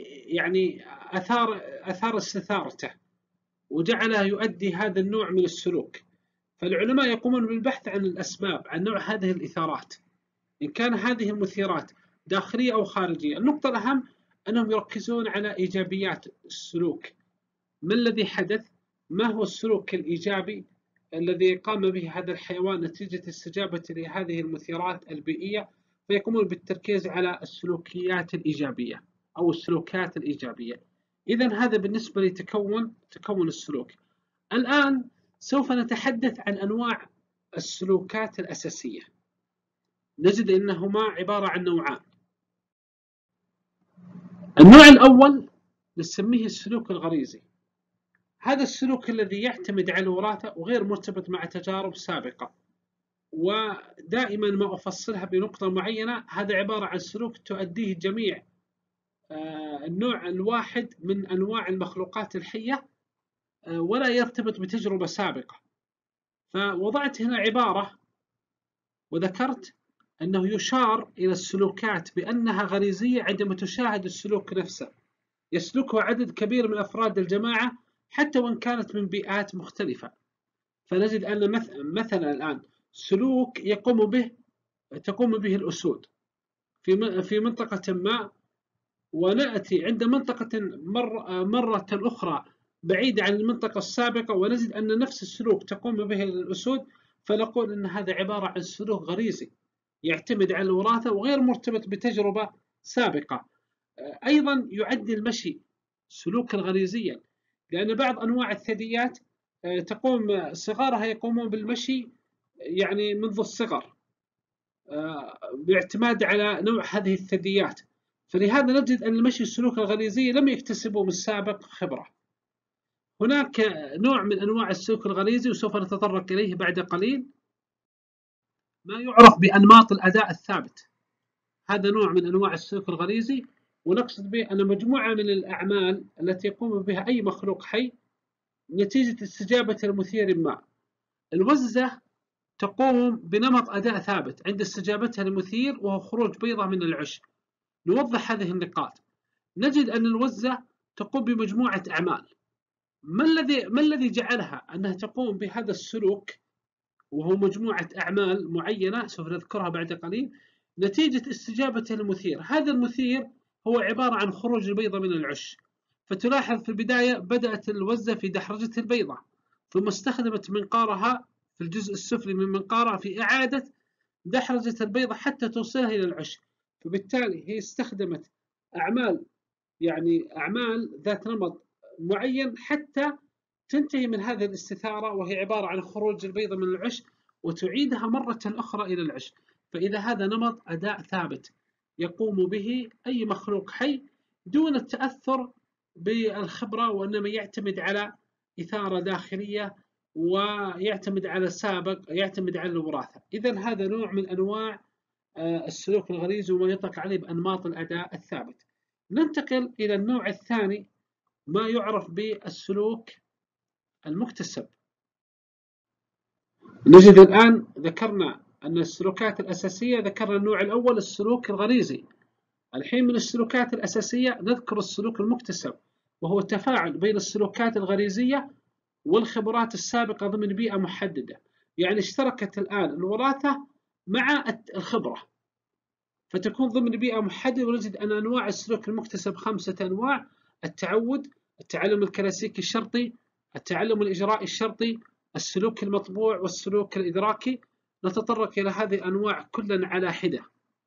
أثار استثارته وجعله يؤدي هذا النوع من السلوك؟ فالعلماء يقومون بالبحث عن الأسباب، عن نوع هذه الإثارات، إن كان هذه المثيرات داخلية أو خارجية. النقطة الأهم أنهم يركزون على إيجابيات السلوك. ما الذي حدث؟ ما هو السلوك الإيجابي الذي قام به هذا الحيوان نتيجة استجابة لهذه المثيرات البيئية؟ فيقومون بالتركيز على السلوكيات الإيجابية أو السلوكات الإيجابية. إذن هذا بالنسبة لتكون السلوك. الآن سوف نتحدث عن أنواع السلوكات الأساسية. نجد أنهما عبارة عن نوعان. النوع الأول نسميه السلوك الغريزي. هذا السلوك الذي يعتمد على الوراثة وغير مرتبط مع تجارب سابقة، ودائما ما أفصلها بنقطة معينة. هذا عبارة عن سلوك تؤديه جميع النوع الواحد من أنواع المخلوقات الحية ولا يرتبط بتجربة سابقة. فوضعت هنا عبارة وذكرت أنه يشار إلى السلوكات بأنها غريزية عندما تشاهد السلوك نفسه يسلكه عدد كبير من أفراد الجماعة حتى وإن كانت من بيئات مختلفة. فنجد أن مثلا الآن سلوك تقوم به الأسود في منطقة ما، ونأتي عند منطقة مرة أخرى بعيدة عن المنطقة السابقة، ونجد أن نفس السلوك تقوم به الأسود، فنقول أن هذا عبارة عن سلوك غريزي يعتمد على الوراثة وغير مرتبط بتجربة سابقة. أيضا يعد المشي سلوكا غريزيا، لأن بعض أنواع الثدييات تقوم صغارها يقومون بالمشي يعني منذ الصغر باعتماد على نوع هذه الثدييات، فلهذا نجد أن المشي السلوك الغريزي لم يكتسبوا من سابق خبرة. هناك نوع من أنواع السلوك الغريزي وسوف نتطرق إليه بعد قليل، ما يعرف بأنماط الأداء الثابت. هذا نوع من أنواع السلوك الغريزي، ونقصد به أن مجموعة من الأعمال التي يقوم بها أي مخلوق حي نتيجة استجابة المثير ما. الوزة تقوم بنمط أداء ثابت عند استجابتها للمثير، وهو خروج بيضة من العش. نوضح هذه النقاط. نجد أن الوزة تقوم بمجموعة أعمال. ما الذي جعلها أنها تقوم بهذا السلوك، وهو مجموعة أعمال معينة سوف نذكرها بعد قليل نتيجة استجابة المثير. هذا المثير هو عبارة عن خروج البيضة من العش. فتلاحظ في البداية بدأت الوزة في دحرجة البيضة، ثم استخدمت منقارها في الجزء السفلي من منقارها في إعادة دحرجة البيضة حتى توصلها إلى العش. فبالتالي هي استخدمت أعمال ذات نمط معين حتى تنتهي من هذه الاستثارة، وهي عبارة عن خروج البيضة من العش وتعيدها مرة أخرى إلى العش. فإذا هذا نمط أداء ثابت يقوم به أي مخلوق حي دون التأثر بالخبرة، وإنما يعتمد على إثارة داخلية ويعتمد على السابق، يعتمد على الوراثة. إذن هذا نوع من أنواع السلوك الغريزي وما يطلق عليه بأنماط الأداء الثابت. ننتقل إلى النوع الثاني، ما يعرف بالسلوك المكتسب. نجد الآن ذكرنا أن السلوكات الأساسية، ذكرنا النوع الأول السلوك الغريزي. الحين من السلوكات الأساسية نذكر السلوك المكتسب، وهو التفاعل بين السلوكات الغريزية والخبرات السابقة ضمن بيئة محددة. يعني اشتركت الآن الوراثة مع الخبرة، فتكون ضمن بيئة محددة. ونجد أن أنواع السلوك المكتسب 5 أنواع: التعود، التعلم الكلاسيكي الشرطي، التعلم الإجرائي الشرطي، السلوك المطبوع، والسلوك الإدراكي. نتطرق إلى هذه الأنواع كلا على حدة.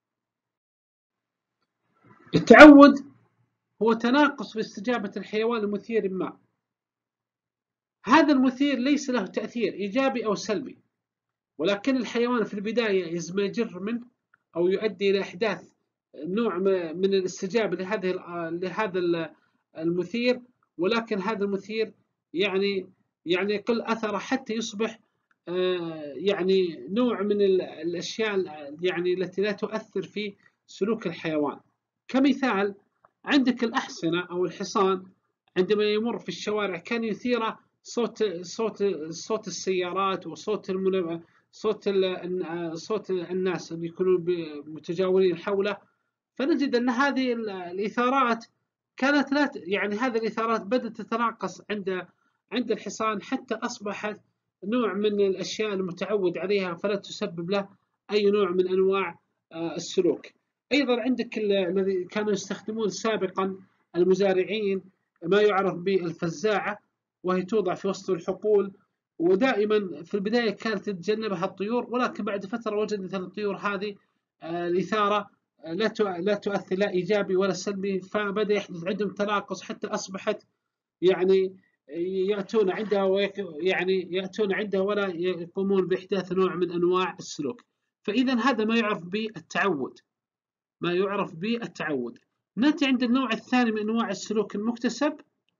التعود هو تناقص في استجابة الحيوان لمثير ما. هذا المثير ليس له تأثير إيجابي أو سلبي، ولكن الحيوان في البداية يزمجر منه أو يؤدي إلى إحداث نوع من الاستجابة لهذا المثير، ولكن هذا المثير يعني يقل أثره حتى يصبح يعني نوع من الأشياء التي لا تؤثر في سلوك الحيوان. كمثال، عندك الأحصنة أو الحصان عندما يمر في الشوارع كان يثير صوت السيارات وصوت صوت الناس اللي يكونوا متجاورين حوله. فنجد أن هذه الإثارات كانت هذه الإثارات بدأت تتناقص عند الحصان حتى أصبحت نوع من الأشياء المتعود عليها، فلا تسبب له أي نوع من أنواع السلوك. أيضا عندك الذي كانوا يستخدمون سابقا المزارعين ما يعرف بالفزاعة، وهي توضع في وسط الحقول، ودائما في البداية كانت تتجنبها الطيور، ولكن بعد فترة وجدت أن الطيور هذه الإثارة لا تؤثر لا إيجابي ولا سلبي، فبدأ يحدث عندهم تناقص حتى أصبحت يأتون عندها ولا يقومون بإحداث نوع من أنواع السلوك. فإذا هذا ما يعرف بالتعود. نأتي عند النوع الثاني من أنواع السلوك المكتسب،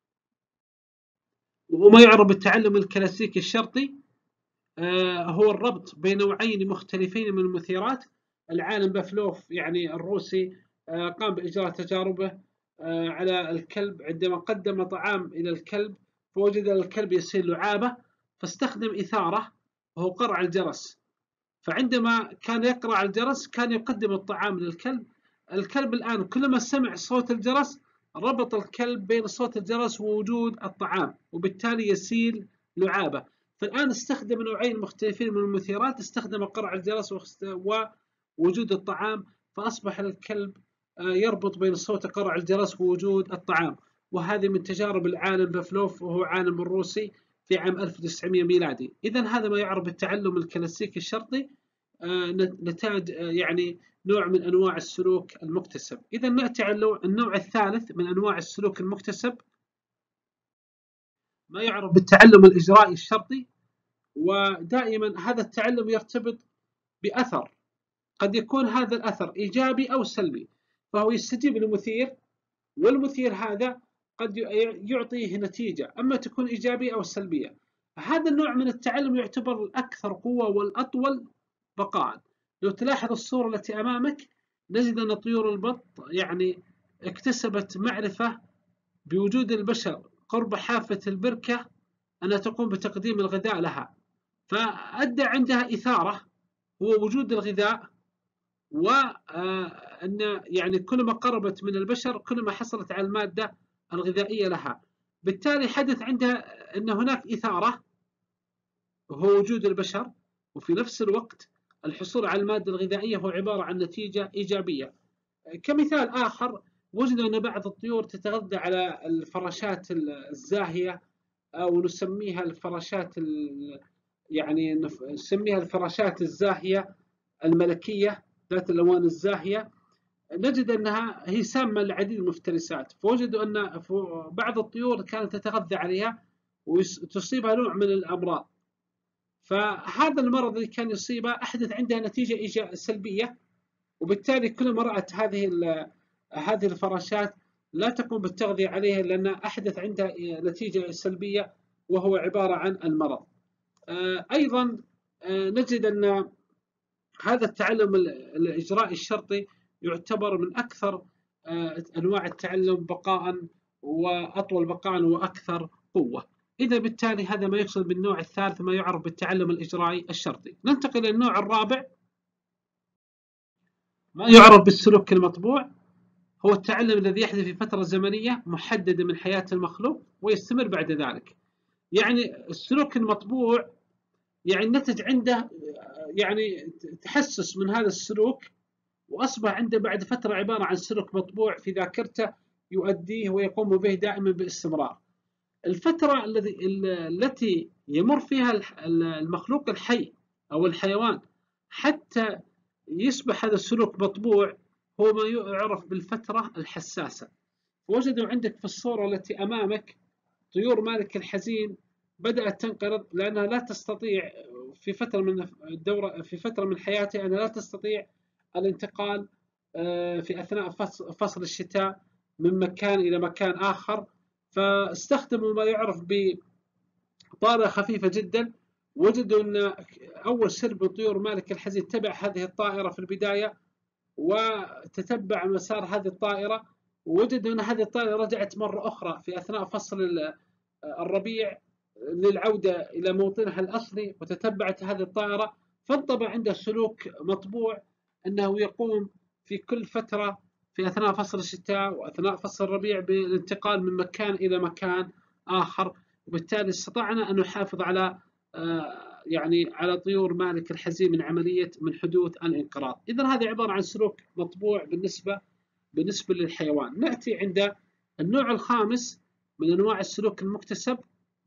وهو ما يعرف بالتعلم الكلاسيكي الشرطي. هو الربط بين نوعين مختلفين من المثيرات. العالم بافلوف الروسي قام بإجراء تجاربه على الكلب عندما قدم طعام إلى الكلب، فوجد الكلب يصير لعابة، فاستخدم إثارة وهو قرع الجرس. فعندما كان يقرع الجرس كان يقدم الطعام للكلب. الكلب الآن كلما سمع صوت الجرس ربط الكلب بين صوت الجرس ووجود الطعام، وبالتالي يسيل لعابة. فالآن استخدم نوعين مختلفين من المثيرات، استخدم قرع الجرس ووجود الطعام، فأصبح الكلب يربط بين صوت قرع الجرس ووجود الطعام. وهذه من تجارب العالم بافلوف، وهو عالم روسي في عام 1900 ميلادي. إذا هذا ما يعرف بالتعلم الكلاسيكي الشرطي، نتاج يعني نوع من أنواع السلوك المكتسب. إذا نأتي على النوع الثالث من أنواع السلوك المكتسب، ما يعرف بالتعلم الإجرائي الشرطي. ودائما هذا التعلم يرتبط بأثر، قد يكون هذا الأثر إيجابي أو سلبي، فهو يستجيب للمثير، والمثير هذا قد يعطيه نتيجة أما تكون إيجابية أو سلبية. هذا النوع من التعلم يعتبر الأكثر قوة والأطول بقاء. لو تلاحظ الصورة التي أمامك، نجد أن طيور البط يعني اكتسبت معرفة بوجود البشر قرب حافة البركة أنها تقوم بتقديم الغذاء لها، فأدى عندها إثارة هو وجود الغذاء، وأن يعني كلما قربت من البشر كلما حصلت على المادة الغذائية لها. بالتالي حدث عندها أن هناك إثارة وهو وجود البشر، وفي نفس الوقت الحصول على المادة الغذائية هو عبارة عن نتيجة إيجابية. كمثال آخر، وجدوا أن بعض الطيور تتغذى على الفراشات الزاهية، أو نسميها الفراشات يعني نسميها الفراشات الزاهية الملكية ذات الألوان الزاهية. نجد أنها هي سامة لعديد المفترسات، فوجدوا أن بعض الطيور كانت تتغذى عليها وتصيبها نوع من الأمراض. فهذا المرض اللي كان يصيبها أحدث عندها نتيجة سلبية، وبالتالي كلما رأت هذه الفراشات لا تقوم بالتغذية عليها لأن أحدث عندها نتيجة سلبية وهو عبارة عن المرض. أيضا نجد أن هذا التعلم الإجرائي الشرطي يعتبر من أكثر أنواع التعلم بقاء وأطول بقاء وأكثر قوة. إذا بالتالي هذا ما يقصد بالنوع الثالث، ما يعرف بالتعلم الإجرائي الشرطي. ننتقل للنوع الرابع، ما يعرف بالسلوك المطبوع. هو التعلم الذي يحدث في فترة زمنية محددة من حياة المخلوق ويستمر بعد ذلك. يعني السلوك المطبوع يعني نتج عنده يعني تحسس من هذا السلوك، وأصبح عنده بعد فترة عبارة عن سلوك مطبوع في ذاكرته يؤديه ويقوم به دائما باستمرار. الفترة التي يمر فيها المخلوق الحي أو الحيوان حتى يصبح هذا السلوك مطبوع هو ما يعرف بالفترة الحساسة. وجدوا عندك في الصورة التي أمامك طيور مالك الحزين بدأت تنقرض لأنها لا تستطيع في فترة من حياتها أنها لا تستطيع الانتقال في أثناء فصل الشتاء من مكان إلى مكان آخر، فاستخدموا ما يعرف بطائرة خفيفة جدا. وجدوا أن أول سرب من طيور مالك الحزين تبع هذه الطائرة في البداية وتتبع مسار هذه الطائرة، ووجدوا أن هذه الطائرة رجعت مرة أخرى في أثناء فصل الربيع للعودة إلى موطنها الأصلي، وتتبعت هذه الطائرة، فانطبع عنده سلوك مطبوع أنه يقوم في كل فترة في أثناء فصل الشتاء وأثناء فصل الربيع بالانتقال من مكان إلى مكان آخر. وبالتالي استطعنا أن نحافظ على يعني على طيور مالك الحزين من حدوث الانقراض. إذن هذا عبارة عن سلوك مطبوع بالنسبة للحيوان. نأتي عند النوع الخامس من أنواع السلوك المكتسب،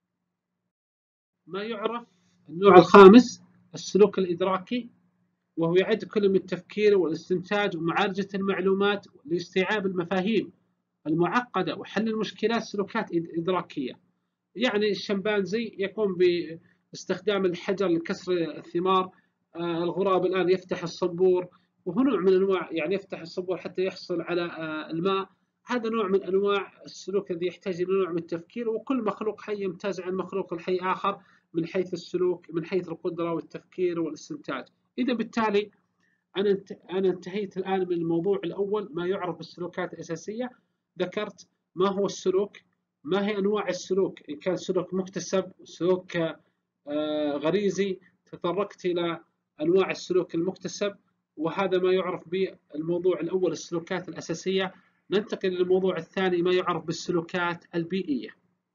ما يعرف النوع الخامس السلوك الإدراكي، وهو يعد كل من التفكير والاستنتاج ومعالجة المعلومات لاستيعاب المفاهيم المعقدة وحل المشكلات. سلوكات إدراكية، يعني الشمبانزي يقوم باستخدام الحجر لكسر الثمار، الغراب الآن يفتح الصبور، وهو نوع من أنواع يعني يفتح الصبور حتى يحصل على الماء. هذا نوع من أنواع السلوك الذي يحتاج إلى نوع من التفكير، وكل مخلوق حي يمتاز عن مخلوق الحي آخر من حيث السلوك، من حيث القدرة والتفكير والاستنتاج. إذا بالتالي أنا انتهيت الآن من الموضوع الأول، ما يعرف بالسلوكات الأساسية. ذكرت ما هو السلوك، ما هي أنواع السلوك، إن كان سلوك مكتسب، سلوك غريزي. تطرقت إلى أنواع السلوك المكتسب، وهذا ما يعرف بالموضوع الأول السلوكات الأساسية. ننتقل للموضوع الثاني ما يعرف بالسلوكات البيئية.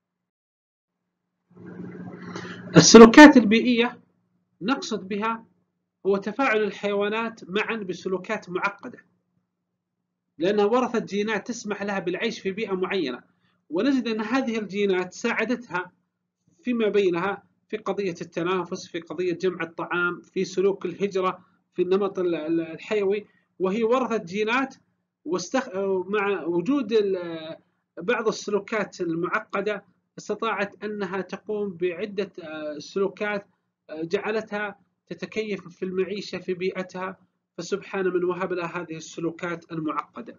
السلوكات البيئية نقصد بها هو تفاعل الحيوانات معا بسلوكات معقدة، لأنها ورثت جينات تسمح لها بالعيش في بيئة معينة، ونجد أن هذه الجينات ساعدتها فيما بينها في قضية التنافس، في قضية جمع الطعام، في سلوك الهجرة، في النمط الحيوي. وهي ورثت جينات مع وجود بعض السلوكات المعقدة استطاعت أنها تقوم بعدة سلوكات جعلتها تتكيف في المعيشة في بيئتها، فسبحان من وهب لها هذه السلوكات المعقدة.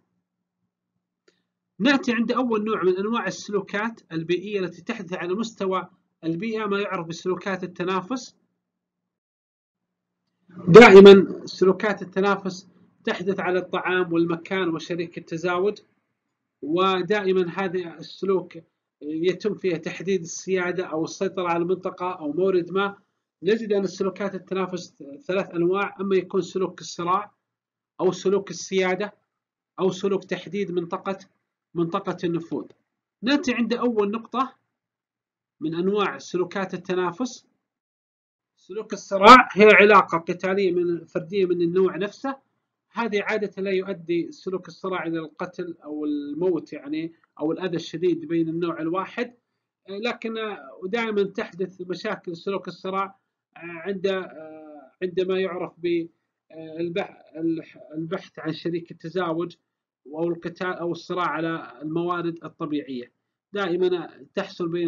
نأتي عند أول نوع من أنواع السلوكات البيئية التي تحدث على مستوى البيئة، ما يعرف بسلوكات التنافس. دائما سلوكات التنافس تحدث على الطعام والمكان وشريك التزاوج، ودائما هذا السلوك يتم فيها تحديد السيادة أو السيطرة على المنطقة أو مورد ما. نجد أن سلوكات التنافس 3 أنواع: أما يكون سلوك الصراع، أو سلوك السيادة، أو سلوك تحديد منطقة النفوذ. نأتي عند أول نقطة من أنواع سلوكات التنافس. سلوك الصراع هي علاقة قتالية فردية من النوع نفسه. هذه عادة لا يؤدي سلوك الصراع إلى القتل أو الموت يعني، أو الأذى الشديد بين النوع الواحد، لكن دائما تحدث مشاكل سلوك الصراع عندما يعرف بالبحث عن شريك التزاوج أو القتال أو الصراع على الموارد الطبيعية. دائما تحصل بين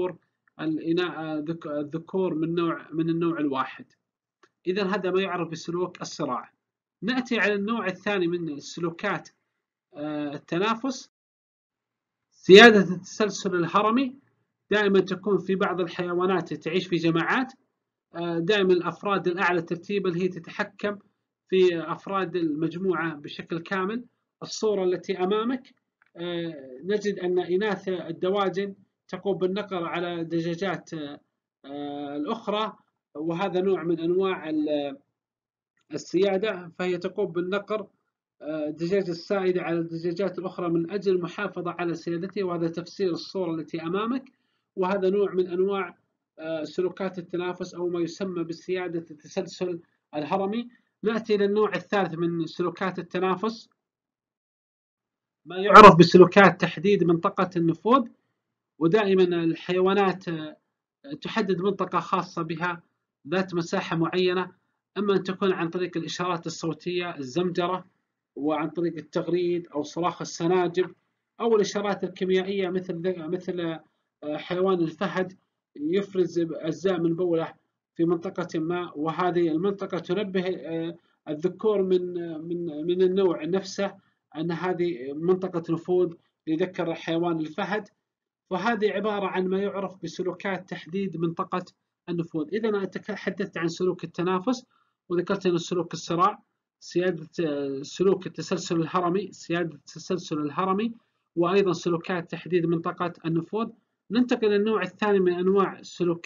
الذكور من النوع الواحد. إذا هذا ما يعرف بسلوك الصراع. نأتي على النوع الثاني من سلوكات التنافس، سيادة التسلسل الهرمي. دائما تكون في بعض الحيوانات تعيش في جماعات، دائما الأفراد الأعلى ترتيبا هي تتحكم في أفراد المجموعة بشكل كامل. الصورة التي أمامك نجد أن إناث الدواجن تقوم بالنقر على الدجاجات الأخرى، وهذا نوع من أنواع السيادة، فهي تقوم بالنقر الدجاجة السائدة على الدجاجات الأخرى من أجل المحافظة على سيادتها، وهذا تفسير الصورة التي أمامك. وهذا نوع من أنواع سلوكات التنافس أو ما يسمى بسيادة التسلسل الهرمي. نأتي للنوع الثالث من سلوكات التنافس، ما يعرف بسلوكات تحديد منطقة النفوذ. ودائما الحيوانات تحدد منطقة خاصة بها ذات مساحة معينة، أما أن تكون عن طريق الإشارات الصوتية الزمجرة، وعن طريق التغريد أو صراخ السناجب، أو الإشارات الكيميائية مثل حيوان الفهد يفرز أجزاء من بوله في منطقة ما، وهذه المنطقة تنبه الذكور من النوع نفسه أن هذه منطقة نفوذ لذكر حيوان الفهد. وهذه عبارة عن ما يعرف بسلوكات تحديد منطقة النفوذ. إذا أنا تحدثت عن سلوك التنافس، وذكرت أن سلوك الصراع، سيادة سلوك التسلسل الهرمي، سيادة التسلسل الهرمي، وأيضا سلوكات تحديد منطقة النفوذ. ننتقل للنوع الثاني من أنواع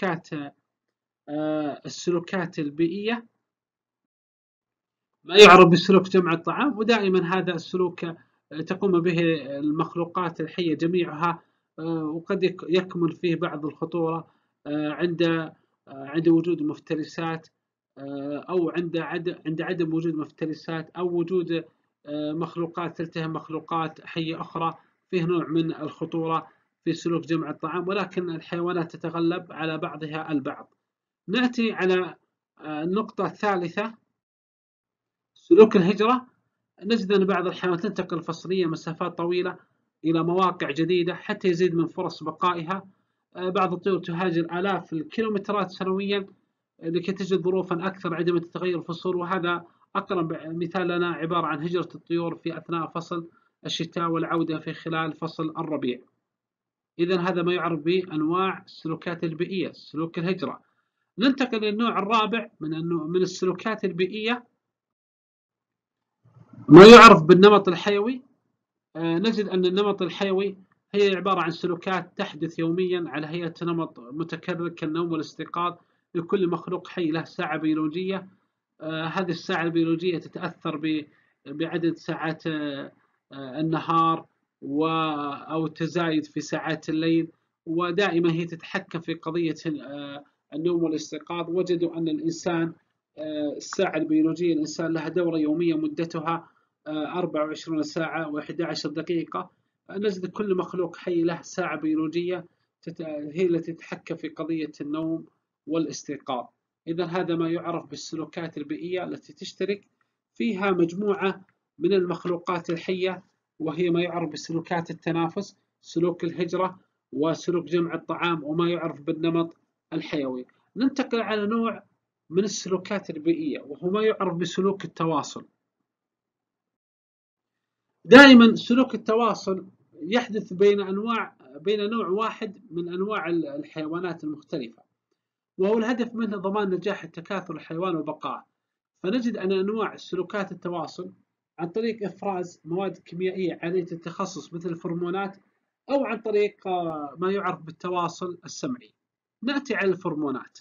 السلوكات البيئية، ما يعرف بسلوك جمع الطعام. ودائما هذا السلوك تقوم به المخلوقات الحية جميعها، وقد يكمن فيه بعض الخطورة عند وجود مفترسات، أو عند عدم وجود مفترسات، أو وجود مخلوقات تلتهم مخلوقات حية أخرى، فيه نوع من الخطورة في سلوك جمع الطعام، ولكن الحيوانات تتغلب على بعضها البعض. نأتي على النقطة الثالثة، سلوك الهجرة. نجد أن بعض الحيوانات تنتقل فصليا مسافات طويلة إلى مواقع جديدة حتى يزيد من فرص بقائها. بعض الطيور تهاجر آلاف الكيلومترات سنويا لكي تجد ظروفا أكثر عندما تتغير الفصول، وهذا أقرب مثال لنا عبارة عن هجرة الطيور في أثناء فصل الشتاء والعودة في خلال فصل الربيع. إذا هذا ما يعرف بأنواع السلوكات البيئية، سلوك الهجرة. ننتقل للنوع الرابع من السلوكات البيئية، ما يعرف بالنمط الحيوي. نجد أن النمط الحيوي هي عبارة عن سلوكات تحدث يوميا على هيئة نمط متكرر كالنوم والاستيقاظ. لكل مخلوق حي له ساعة بيولوجية، هذه الساعة البيولوجية تتأثر بعدد ساعات النهار أو التزايد في ساعات الليل، ودائما هي تتحكم في قضية النوم والاستيقاظ. وجدوا أن الإنسان الساعة البيولوجية، الإنسان لها دورة يومية مدتها 24 ساعة و11 دقيقة. نجد كل مخلوق حي له ساعة بيولوجية هي التي تتحكم في قضية النوم والاستيقاظ. إذا هذا ما يعرف بالسلوكات البيئية التي تشترك فيها مجموعة من المخلوقات الحية، وهي ما يعرف بسلوكات التنافس، سلوك الهجرة، وسلوك جمع الطعام، وما يعرف بالنمط الحيوي. ننتقل على نوع من السلوكات البيئية وهو ما يعرف بسلوك التواصل. دائما سلوك التواصل يحدث بين نوع واحد من أنواع الحيوانات المختلفة، وهو الهدف منه ضمان نجاح التكاثر الحيواني وبقائه. فنجد أن أنواع سلوكات التواصل عن طريق إفراز مواد كيميائية عالية التخصص مثل الفرمونات، أو عن طريق ما يعرف بالتواصل السمعي. نأتي على الفرمونات.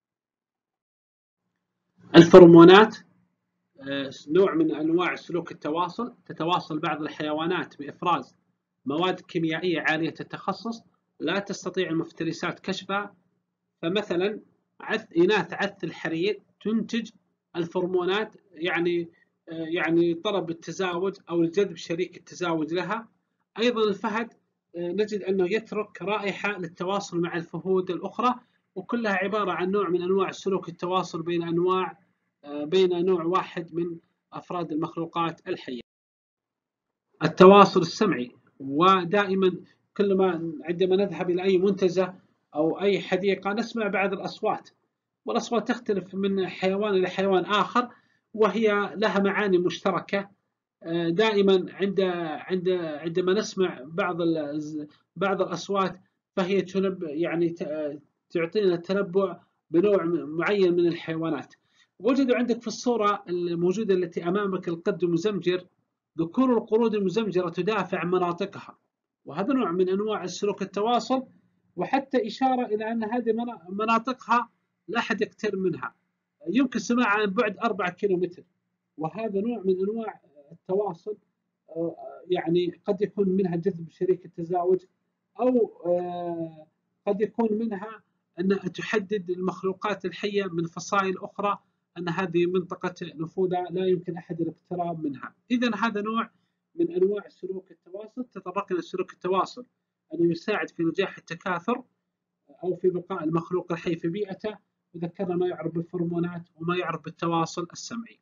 الفرمونات نوع من أنواع سلوك التواصل. تتواصل بعض الحيوانات بإفراز مواد كيميائية عالية التخصص لا تستطيع المفترسات كشفها. فمثلا إناث عث الحرير تنتج الفرمونات، يعني طلب التزاوج أو الجذب شريك التزاوج لها. أيضا الفهد نجد أنه يترك رائحة للتواصل مع الفهود الأخرى، وكلها عبارة عن نوع من أنواع سلوك التواصل بين نوع واحد من أفراد المخلوقات الحية. التواصل السمعي، ودائما عندما نذهب إلى أي منتزه أو أي حديقة نسمع بعض الأصوات، والأصوات تختلف من حيوان إلى حيوان آخر، وهي لها معاني مشتركة. دائما عندما نسمع بعض الأصوات فهي تعطينا تنبؤ بنوع معين من الحيوانات. وجدوا عندك في الصورة الموجودة التي أمامك القرد المزمجر. ذكور القرود المزمجرة تدافع عن مناطقها، وهذا نوع من أنواع السلوك التواصل، وحتى إشارة إلى أن هذه مناطقها لا أحد يقترب منها، يمكن سماعها عن بعد 4 كيلومتر. وهذا نوع من أنواع التواصل، يعني قد يكون منها جذب شريك التزاوج، أو قد يكون منها أن تحدد المخلوقات الحية من فصائل أخرى أن هذه منطقة نفوذها لا يمكن أحد الاقتراب منها. إذا هذا نوع من أنواع سلوك التواصل. تطرقنا لسلوك التواصل أنه يساعد في نجاح التكاثر أو في بقاء المخلوق الحي في بيئته، وذكرنا ما يعرف بالفرمونات وما يعرف بالتواصل السمعي.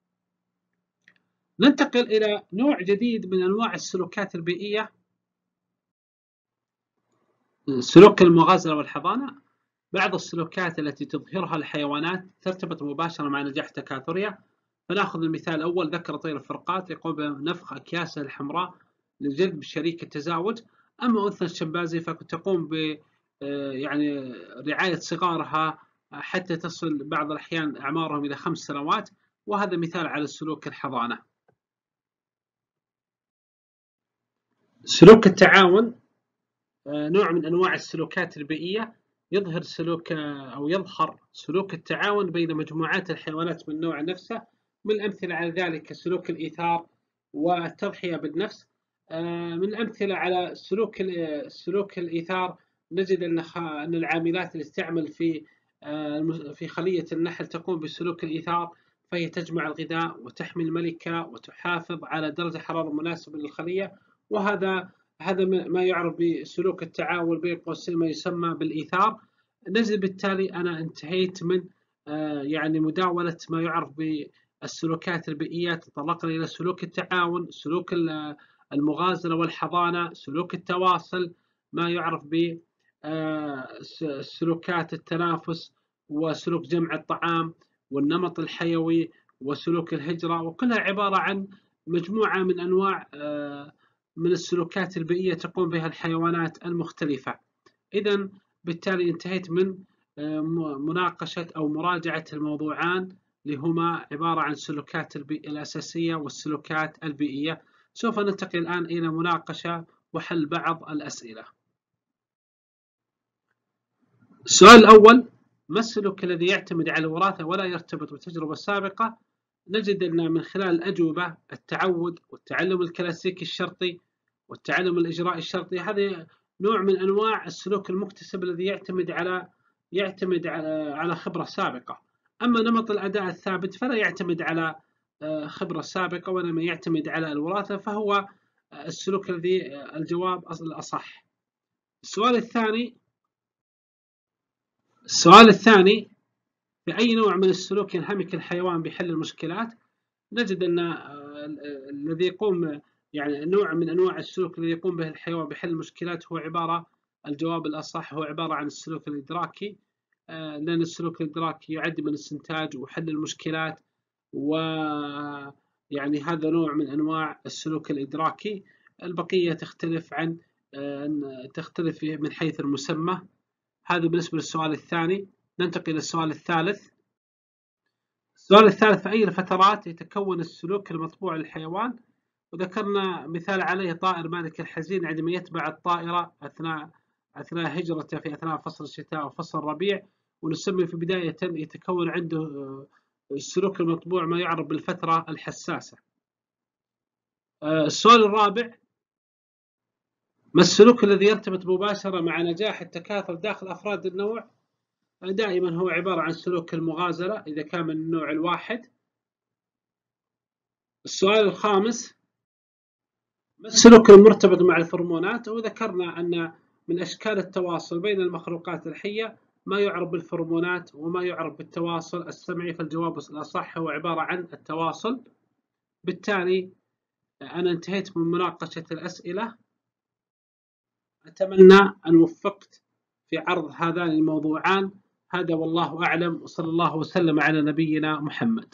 ننتقل إلى نوع جديد من أنواع السلوكات البيئية، سلوك المغازلة والحضانة. بعض السلوكات التي تظهرها الحيوانات ترتبط مباشرة مع نجاح تكاثرها. فنأخذ المثال الأول. ذكر طير الفرقات يقوم بنفخ أكياسه الحمراء لجذب شريك التزاوج. أما أنثى الشمبانزي فتقوم ب رعاية صغارها حتى تصل بعض الأحيان أعمارهم إلى 5 سنوات، وهذا مثال على سلوك الحضانة. سلوك التعاون نوع من أنواع السلوكات البيئية. يظهر سلوك التعاون بين مجموعات الحيوانات من النوع نفسه. من الأمثلة على ذلك سلوك الإيثار والتضحية بالنفس. من الأمثلة على سلوك الإيثار نجد أن العاملات اللي تعمل في خلية النحل تقوم بسلوك الإيثار، فهي تجمع الغذاء وتحمي الملكة وتحافظ على درجة حرارة مناسبة للخلية. وهذا ما يعرف بسلوك التعاون بين قوسين ما يسمى بالإيثار. نجد بالتالي أنا انتهيت من مداولة ما يعرف بالسلوكات البيئية. تطرقنا إلى سلوك التعاون، سلوك المغازلة والحضانة، سلوك التواصل، ما يعرف بسلوكات التنافس، وسلوك جمع الطعام، والنمط الحيوي، وسلوك الهجرة، وكلها عبارة عن مجموعة من أنواع من السلوكات البيئية تقوم بها الحيوانات المختلفة. إذا بالتالي انتهيت من مناقشة أو مراجعة الموضوعان اللي هما عبارة عن السلوكات البيئية الأساسية والسلوكات البيئية. سوف ننتقل الآن إلى مناقشة وحل بعض الأسئلة. السؤال الأول: ما السلوك الذي يعتمد على الوراثة ولا يرتبط بالتجربة السابقة؟ نجد أن من خلال الأجوبة التعود والتعلم الكلاسيكي الشرطي والتعلم الإجرائي الشرطي. هذا نوع من أنواع السلوك المكتسب الذي يعتمد على خبرة سابقة. أما نمط الأداء الثابت فلا يعتمد على خبرة سابقة، وإنما يعتمد على الوراثة، فهو السلوك الذي الجواب الأصح. السؤال الثاني في أي نوع من السلوك ينهمك الحيوان بحل المشكلات؟ نجد أن الذي يقوم يعني نوع من أنواع السلوك الذي يقوم به الحيوان بحل المشكلات هو الجواب الأصح هو عبارة عن السلوك الإدراكي، لأن السلوك الإدراكي يعد من الاستنتاج وحل المشكلات، ويعني هذا نوع من أنواع السلوك الإدراكي. البقية تختلف من حيث المسمى. هذا بالنسبة للسؤال الثاني. ننتقل للسؤال الثالث. السؤال الثالث: في أي الفترات يتكون السلوك المطبوع للحيوان؟ وذكرنا مثال عليه طائر مالك الحزين عندما يتبع الطائرة أثناء هجرته في أثناء فصل الشتاء وفصل الربيع، ونسمي في بداية يتكون عنده السلوك المطبوع ما يعرف بالفترة الحساسة. السؤال الرابع: ما السلوك الذي يرتبط مباشرة مع نجاح التكاثر داخل أفراد النوع؟ دائما هو عبارة عن سلوك المغازلة إذا كان من النوع الواحد. السؤال الخامس: ما السلوك المرتبط مع الفرمونات؟ وذكرنا أن من أشكال التواصل بين المخلوقات الحية ما يعرف بالفرمونات وما يعرف بالتواصل السمعي، فالجواب الأصح هو عبارة عن التواصل. بالتالي أنا انتهيت من مناقشة الأسئلة. أتمنى أن وفقت في عرض هذان الموضوعان. هذا والله أعلم، وصلى الله وسلم على نبينا محمد.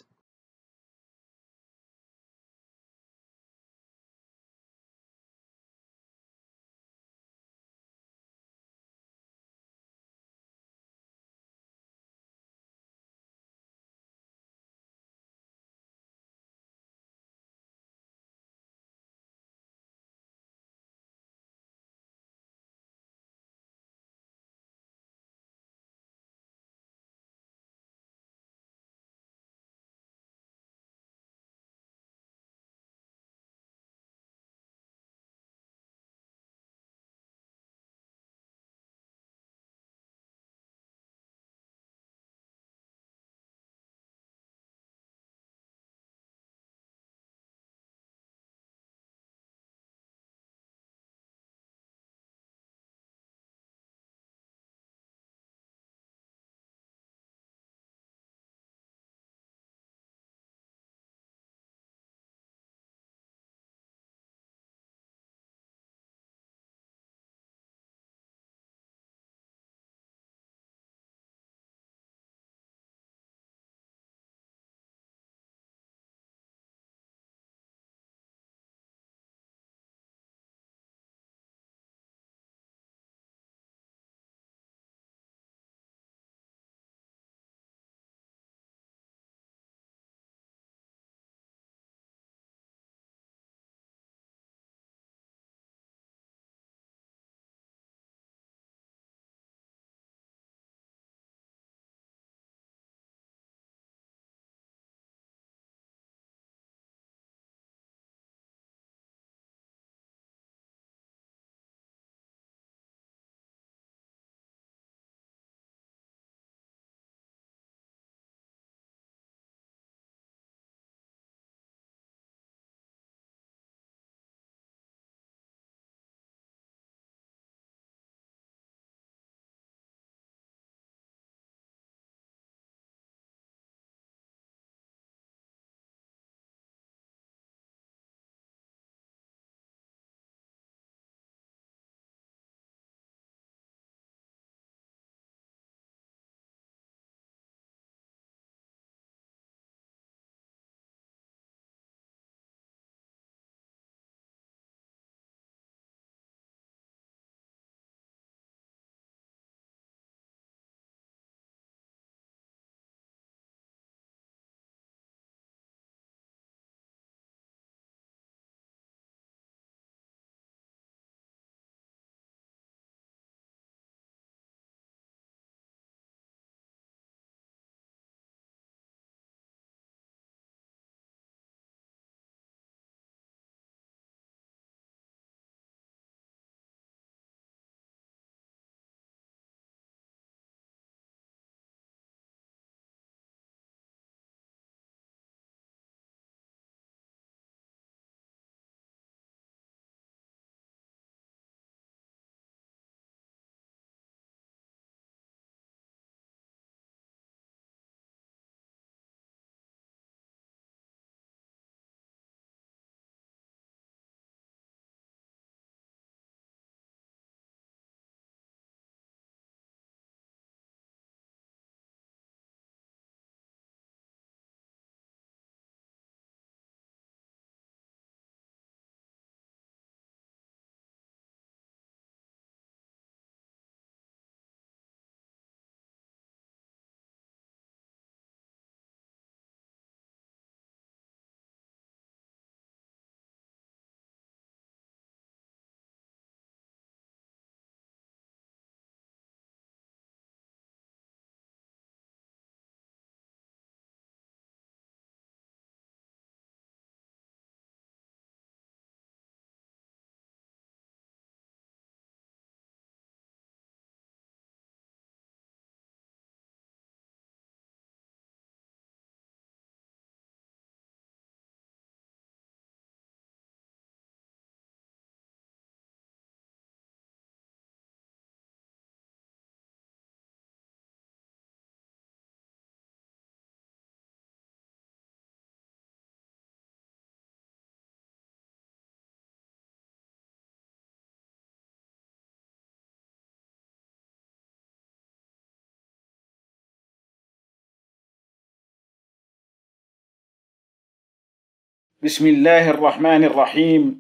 بسم الله الرحمن الرحيم،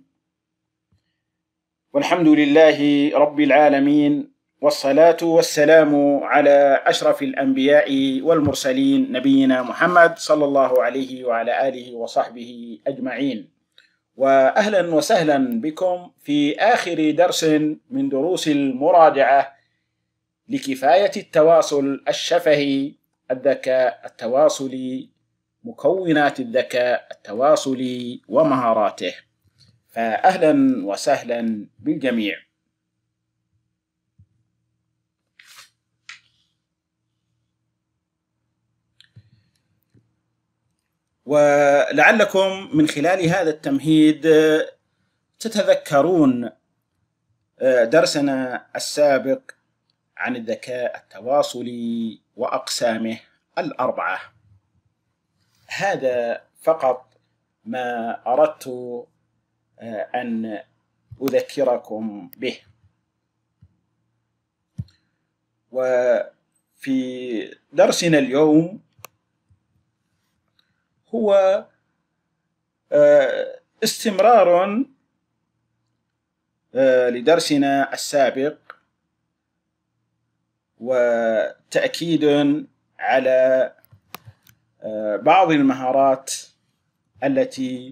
والحمد لله رب العالمين، والصلاة والسلام على أشرف الأنبياء والمرسلين نبينا محمد صلى الله عليه وعلى آله وصحبه أجمعين. وأهلا وسهلا بكم في آخر درس من دروس المراجعة لكفاية التواصل الشفهي، الذكاء التواصلي، مكونات الذكاء التواصلي ومهاراته. فأهلا وسهلا بالجميع. ولعلكم من خلال هذا التمهيد تتذكرون درسنا السابق عن الذكاء التواصلي وأقسامه الأربعة. هذا فقط ما أردت أن أذكركم به. وفي درسنا اليوم هو استمرار لدرسنا السابق، وتأكيد على بعض المهارات التي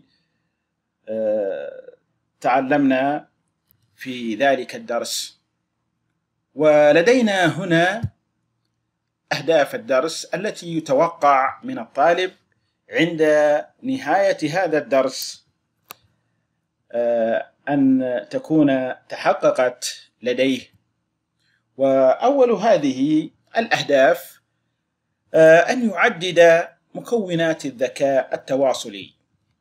تعلمنا في ذلك الدرس. ولدينا هنا أهداف الدرس التي يتوقع من الطالب عند نهاية هذا الدرس أن تكون تحققت لديه. وأول هذه الأهداف أن يعدد مكونات الذكاء التواصلي.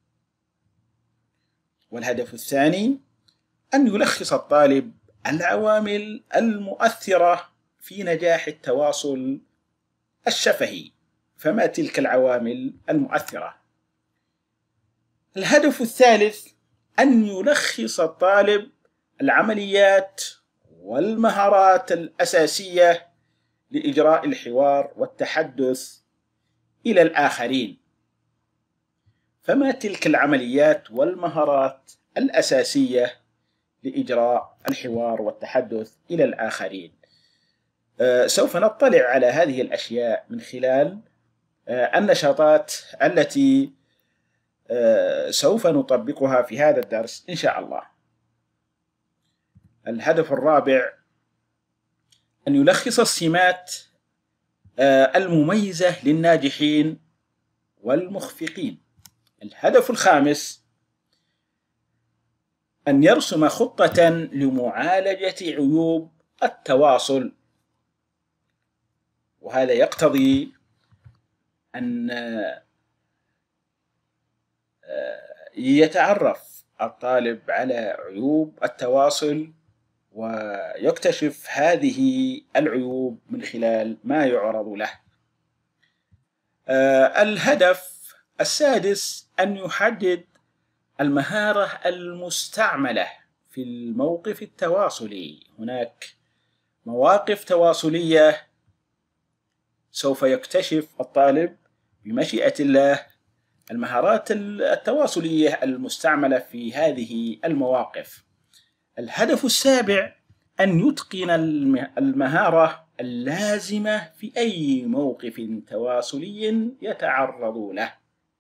والهدف الثاني أن يلخص الطالب العوامل المؤثرة في نجاح التواصل الشفهي. فما تلك العوامل المؤثرة؟ الهدف الثالث أن يلخص الطالب العمليات والمهارات الأساسية لإجراء الحوار والتحدث إلى الآخرين. فما تلك العمليات والمهارات الأساسية لإجراء الحوار والتحدث إلى الآخرين؟ سوف نطلع على هذه الأشياء من خلال النشاطات التي سوف نطبقها في هذا الدرس إن شاء الله. الهدف الرابع أن يلخص السمات المميزة للناجحين والمخفقين. الهدف الخامس أن يرسم خطة لمعالجة عيوب التواصل. وهذا يقتضي أن يتعرف الطالب على عيوب التواصل ويكتشف هذه العيوب من خلال ما يعرض له. الهدف السادس أن يحدد المهارة المستعملة في الموقف التواصلي. هناك مواقف تواصلية سوف يكتشف الطالب بمشيئة الله المهارات التواصلية المستعملة في هذه المواقف. الهدف السابع أن يتقن المهارة اللازمة في أي موقف تواصلي يتعرض له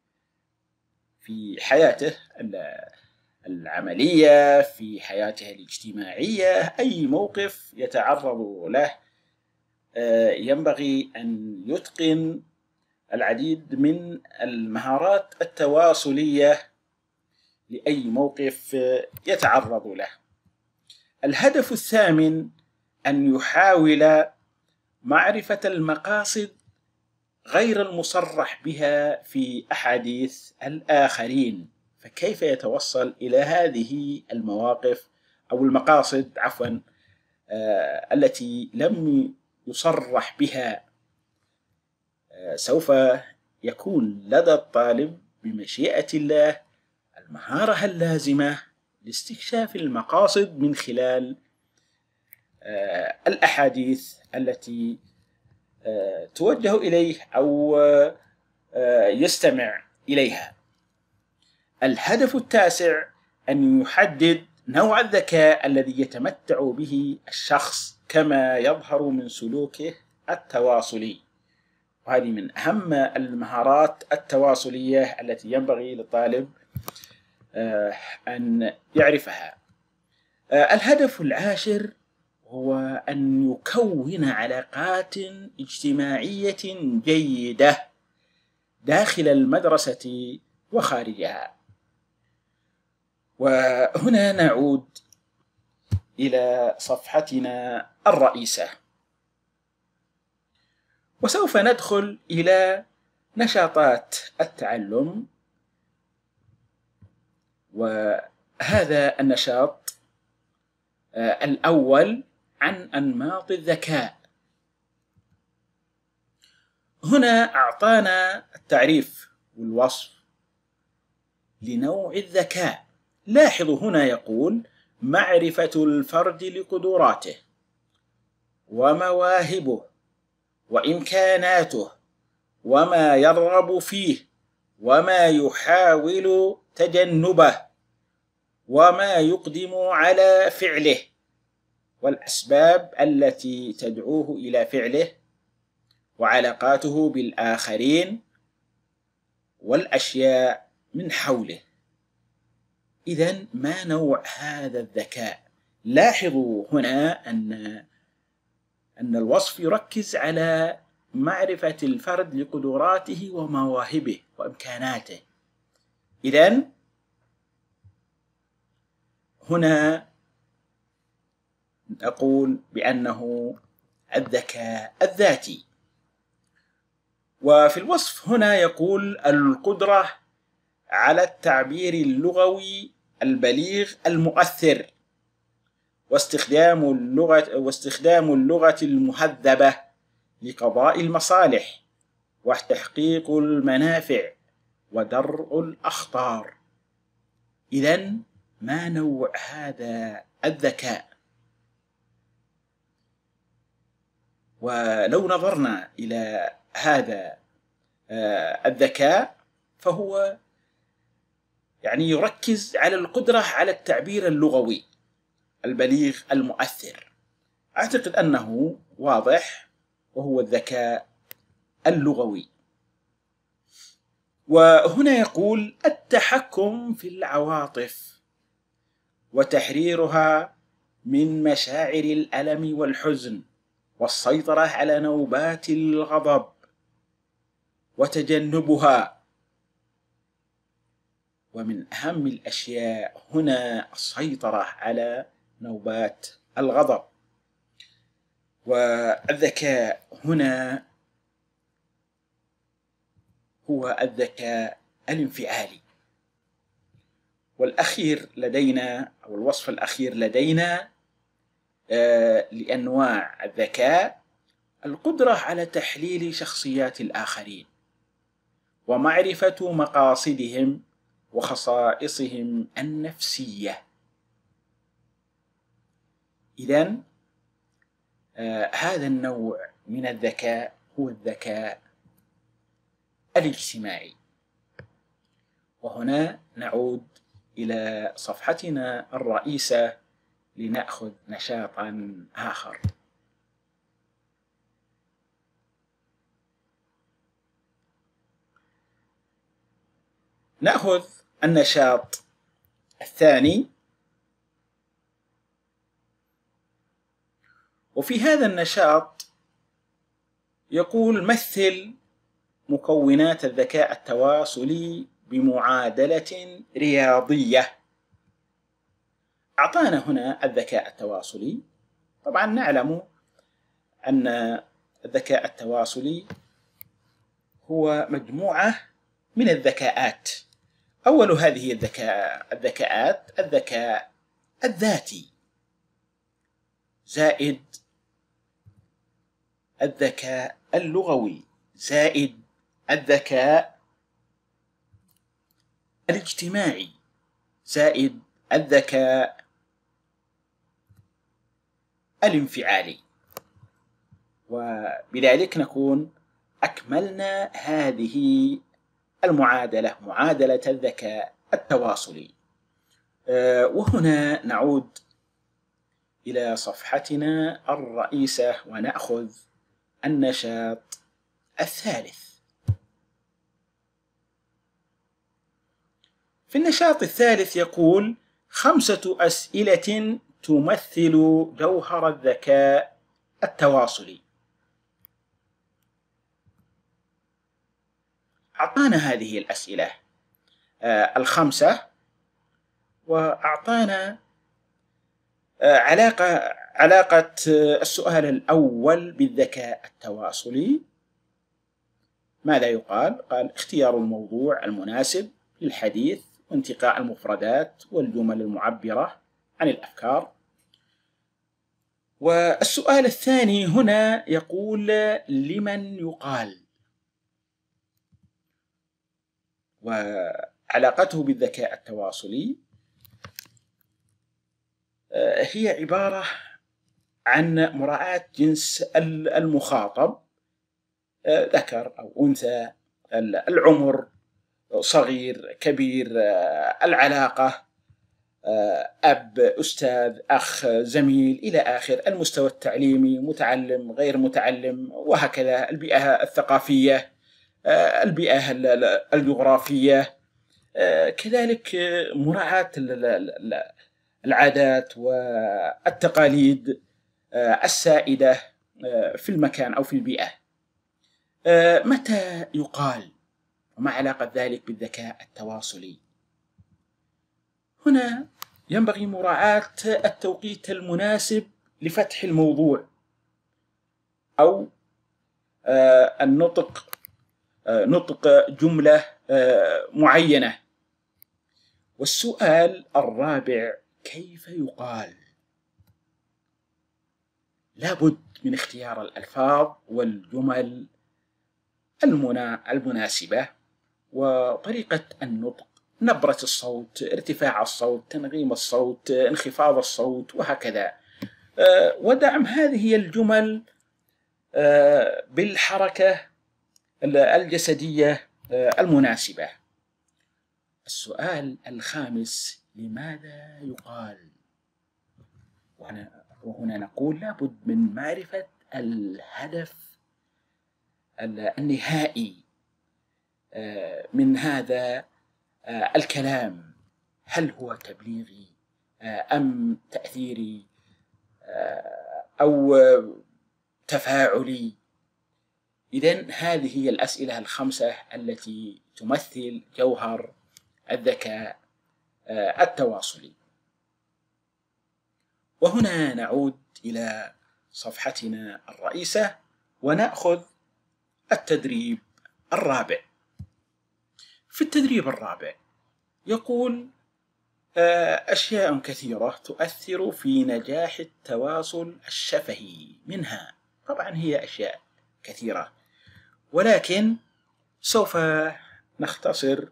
في حياته العملية، في حياته الاجتماعية. أي موقف يتعرض له ينبغي أن يتقن العديد من المهارات التواصلية لأي موقف يتعرض له. الهدف الثامن أن يحاول معرفة المقاصد غير المصرح بها في أحاديث الآخرين. فكيف يتوصل إلى هذه المواقف أو المقاصد التي لم يصرح بها؟ سوف يكون لدى الطالب بمشيئة الله المهارة اللازمة لاستكشاف المقاصد من خلال الأحاديث التي توجه إليه أو يستمع إليها. الهدف التاسع أن يحدد نوع الذكاء الذي يتمتع به الشخص كما يظهر من سلوكه التواصلي. وهذه من أهم المهارات التواصلية التي ينبغي للطالب أن يعرفها. الهدف العاشر هو أن يكون علاقات اجتماعية جيدة داخل المدرسة وخارجها. وهنا نعود إلى صفحتنا الرئيسة، وسوف ندخل إلى نشاطات التعلم. وهذا النشاط الأول عن أنماط الذكاء. هنا أعطانا التعريف والوصف لنوع الذكاء. لاحظوا هنا يقول معرفة الفرد لقدراته ومواهبه وإمكاناته وما يرغب فيه وما يحاول تجنبه وما يقدم على فعله والأسباب التي تدعوه إلى فعله وعلاقاته بالآخرين والأشياء من حوله. إذن ما نوع هذا الذكاء؟ لاحظوا هنا أن الوصف يركز على معرفة الفرد لقدراته ومواهبه وإمكاناته. إذن هنا نقول بأنه الذكاء الذاتي. وفي الوصف هنا يقول القدرة على التعبير اللغوي البليغ المؤثر واستخدام اللغة المهذبة لقضاء المصالح وتحقيق المنافع ودرء الأخطار. إذن ما نوع هذا الذكاء؟ ولو نظرنا إلى هذا الذكاء فهو يركز على القدرة على التعبير اللغوي البليغ المؤثر. أعتقد أنه واضح، وهو الذكاء اللغوي. وهنا يقول التحكم في العواطف وتحريرها من مشاعر الألم والحزن والسيطرة على نوبات الغضب وتجنبها. ومن أهم الأشياء هنا السيطرة على نوبات الغضب. والذكاء هنا هو الذكاء الانفعالي. والأخير لدينا، أو الوصف الأخير لدينا لأنواع الذكاء، القدرة على تحليل شخصيات الآخرين ومعرفة مقاصدهم وخصائصهم النفسية. إذن هذا النوع من الذكاء هو الذكاء الاجتماعي. وهنا نعود إلى صفحتنا الرئيسة لنأخذ نشاطا آخر. نأخذ النشاط الثاني، وفي هذا النشاط يقول مثل مكونات الذكاء التواصلي بمعادلة رياضية. أعطانا هنا الذكاء التواصلي. طبعا نعلم أن الذكاء التواصلي هو مجموعة من الذكاءات. أول هذه الذكاءات الذكاء الذاتي زائد الذكاء اللغوي زائد الذكاء الاجتماعي زائد الذكاء الانفعالي. وبذلك نكون أكملنا هذه المعادلة، معادلة الذكاء التواصلي. وهنا نعود إلى صفحتنا الرئيسة ونأخذ النشاط الثالث. في النشاط الثالث يقول: 5 أسئلة تمثل جوهر الذكاء التواصلي. أعطانا هذه الأسئلة ال5، وأعطانا علاقة السؤال الأول بالذكاء التواصلي. ماذا يقال؟ قال: اختيار الموضوع المناسب للحديث، وانتقاء المفردات والجمل المعبرة عن الأفكار. والسؤال الثاني هنا يقول: لمن يقال؟ وعلاقته بالذكاء التواصلي هي عبارة عن مراعاة جنس المخاطب، ذكر أو أنثى، العمر، صغير، كبير، العلاقة، أب، أستاذ، أخ، زميل، إلى آخر، المستوى التعليمي، متعلم، غير متعلم، وهكذا، البيئة الثقافية، البيئة الجغرافية، كذلك مراعاة العادات والتقاليد السائدة في المكان أو في البيئة. متى يقال؟ وما علاقة ذلك بالذكاء التواصلي؟ هنا ينبغي مراعاة التوقيت المناسب لفتح الموضوع أو نطق جملة معينة. والسؤال الرابع: كيف يقال؟ لابد من اختيار الألفاظ والجمل المناسبة، وطريقة النطق، نبرة الصوت، ارتفاع الصوت، تنغيم الصوت، انخفاض الصوت، وهكذا. ودعم هذه الجمل بالحركة الجسدية المناسبة. السؤال الخامس: لماذا يقال؟ وهنا نقول لابد من معرفة الهدف النهائي من هذا الكلام. هل هو تبليغي أم تأثيري أو تفاعلي؟ إذن هذه هي الأسئلة ال5 التي تمثل جوهر الذكاء التواصلي. وهنا نعود إلى صفحتنا الرئيسة ونأخذ التدريب الرابع. في التدريب الرابع يقول: أشياء كثيرة تؤثر في نجاح التواصل الشفهي. منها، طبعا هي أشياء كثيرة، ولكن سوف نختصر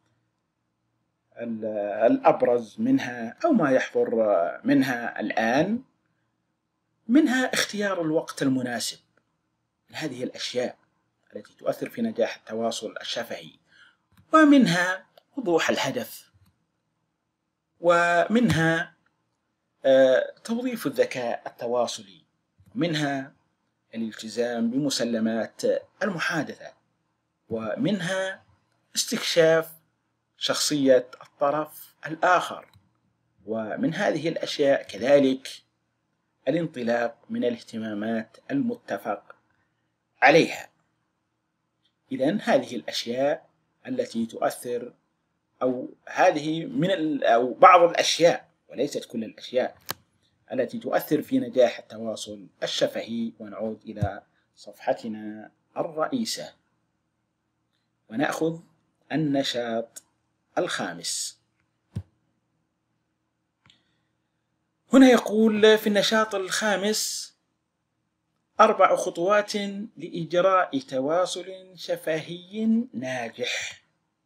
الأبرز منها أو ما يحضر منها الآن. منها اختيار الوقت المناسب. هذه الأشياء التي تؤثر في نجاح التواصل الشفهي. ومنها وضوح الهدف. ومنها توظيف الذكاء التواصلي. ومنها الالتزام بمسلمات المحادثة. ومنها استكشاف شخصية الطرف الآخر. ومن هذه الأشياء كذلك الانطلاق من الاهتمامات المتفق عليها. إذن هذه الأشياء التي تؤثر، أو هذه أو بعض الأشياء وليست كل الأشياء التي تؤثر في نجاح التواصل الشفهي. ونعود إلى صفحتنا الرئيسة ونأخذ النشاط الخامس. هنا يقول في النشاط الخامس: 4 خطوات لإجراء تواصل شفهي ناجح.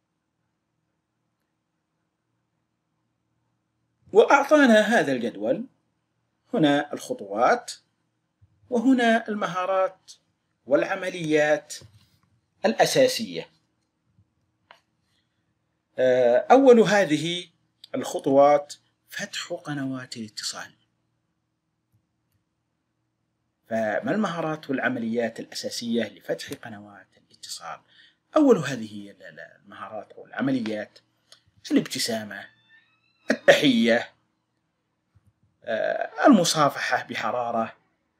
وأعطانا هذا الجدول، هنا الخطوات، وهنا المهارات والعمليات الأساسية. أول هذه الخطوات فتح قنوات الاتصال. فما المهارات والعمليات الأساسية لفتح قنوات الاتصال؟ أول هذه المهارات أو العمليات: الابتسامة، التحية، المصافحة بحرارة،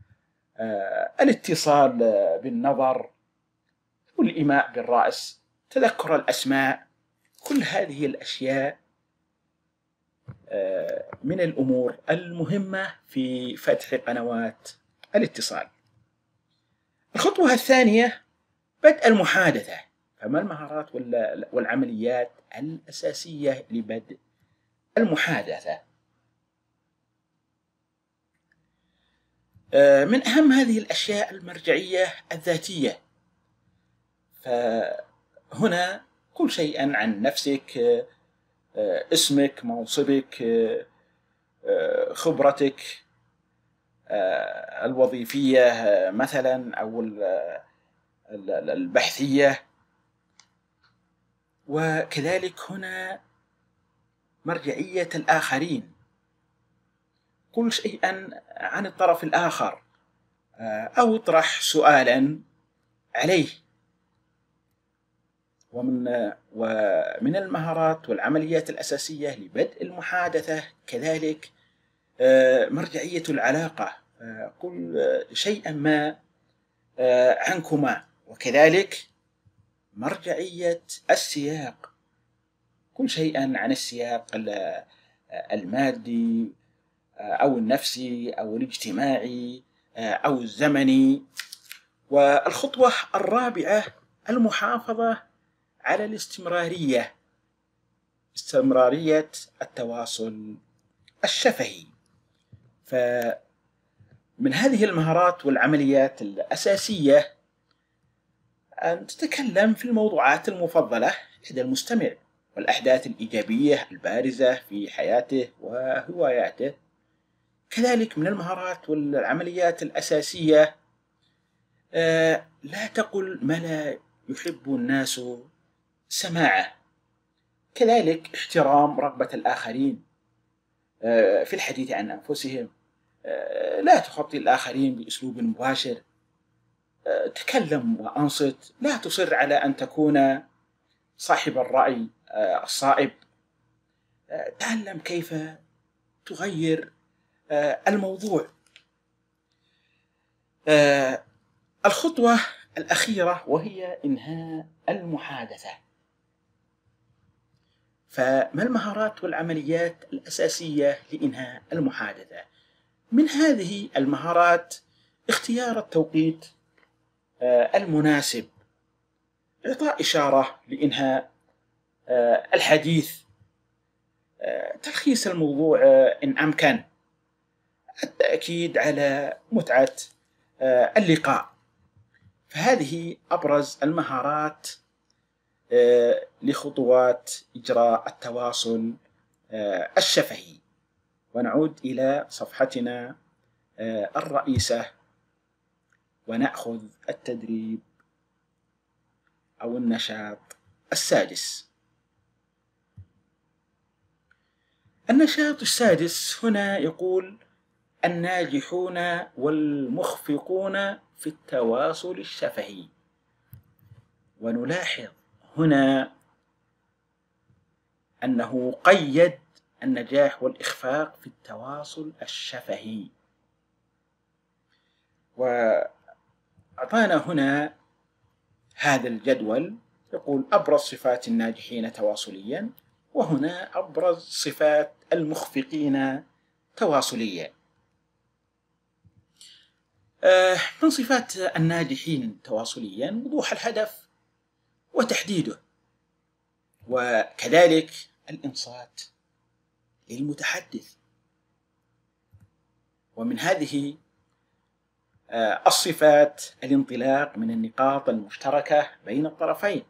الاتصال بالنظر، والإيماء بالرأس، تذكر الأسماء. كل هذه الأشياء من الأمور المهمة في فتح قنوات الاتصال. الخطوة الثانية بدء المحادثة. فما المهارات والعمليات الأساسية لبدء المحادثة؟ من أهم هذه الأشياء المرجعية الذاتية. فهنا قل شيئا عن نفسك، اسمك، منصبك، خبرتك الوظيفية مثلا أو البحثية. وكذلك هنا مرجعية الآخرين. قل شيئا عن الطرف الآخر أو اطرح سؤالا عليه. ومن المهارات والعمليات الأساسية لبدء المحادثة كذلك مرجعية العلاقة. قل شيئا ما عنكما. وكذلك مرجعية السياق. قل شيئا عن السياق المادي أو النفسي أو الاجتماعي أو الزمني. والخطوة الرابعة المحافظة على الاستمرارية، استمرارية التواصل الشفهي. فمن هذه المهارات والعمليات الأساسية أن تتكلم في الموضوعات المفضلة لدى المستمع والأحداث الإيجابية البارزة في حياته وهواياته. كذلك من المهارات والعمليات الأساسية لا تقل ما لا يحب الناس سماعه. كذلك احترام رغبة الآخرين في الحديث عن أنفسهم. لا تخطي الآخرين بأسلوب مباشر. تكلم وأنصت. لا تصر على أن تكون صاحب الرأي الصائب. تعلم كيف تغير الموضوع. الخطوة الأخيرة وهي إنهاء المحادثة. فما المهارات والعمليات الأساسية لإنهاء المحادثة؟ من هذه المهارات اختيار التوقيت المناسب، إعطاء إشارة لإنهاء الحديث، تلخيص الموضوع إن أمكن، التأكيد على متعة اللقاء. فهذه أبرز المهارات لخطوات إجراء التواصل الشفهي. ونعود إلى صفحتنا الرئيسة ونأخذ التدريب أو النشاط السادس. النشاط السادس هنا يقول: الناجحون والمخفقون في التواصل الشفهي. ونلاحظ هنا أنه قيد النجاح والإخفاق في التواصل الشفهي، وأعطانا هنا هذا الجدول يقول: أبرز صفات الناجحين تواصليا، وهنا أبرز صفات المخفقين تواصليا. من صفات الناجحين تواصليا وضوح الهدف وتحديده، وكذلك الإنصات للمتحدث. ومن هذه الصفات الانطلاق من النقاط المشتركة بين الطرفين،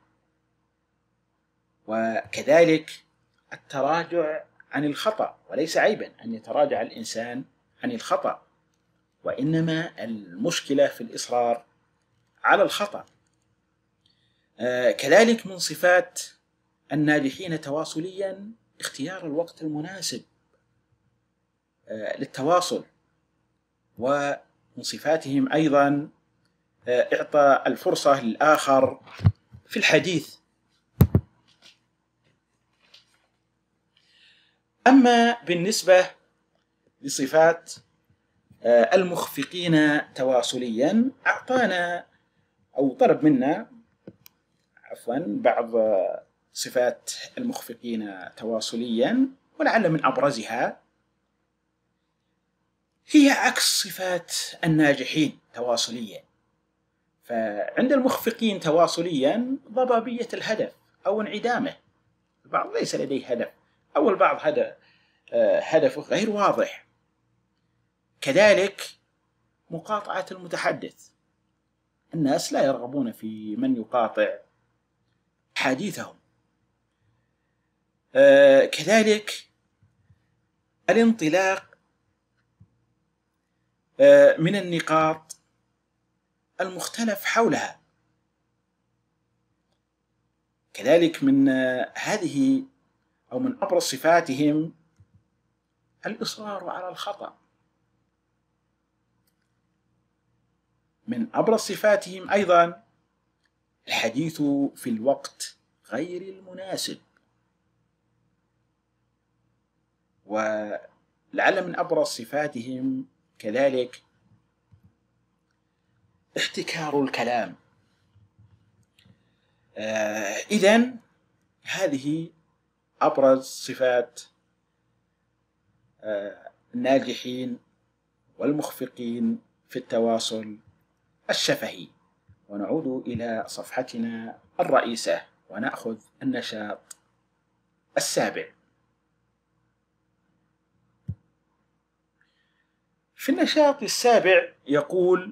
وكذلك التراجع عن الخطأ. وليس عيبا أن يتراجع الإنسان عن الخطأ، وإنما المشكلة في الإصرار على الخطأ. كذلك من صفات الناجحين تواصليا اختيار الوقت المناسب للتواصل، ومن صفاتهم أيضا إعطاء الفرصة للآخر في الحديث. أما بالنسبة لصفات المخفقين تواصليا، أعطانا أو طلب منا بعض صفات المخفقين تواصليا، ولعل من أبرزها هي عكس صفات الناجحين تواصليا. فعند المخفقين تواصليا ضبابية الهدف أو انعدامه، البعض ليس لديه هدف أو البعض هدفه غير واضح. كذلك مقاطعة المتحدث، الناس لا يرغبون في من يقاطع حديثهم. كذلك الانطلاق من النقاط المختلف حولها. كذلك من هذه أو من أبرز صفاتهم الإصرار على الخطأ. من أبرز صفاتهم أيضا الحديث في الوقت غير المناسب. ولعل من أبرز صفاتهم كذلك احتكار الكلام. إذن هذه أبرز صفات الناجحين والمخفقين في التواصل الشفهي. ونعود إلى صفحتنا الرئيسة ونأخذ النشاط السابع. في النشاط السابع يقول: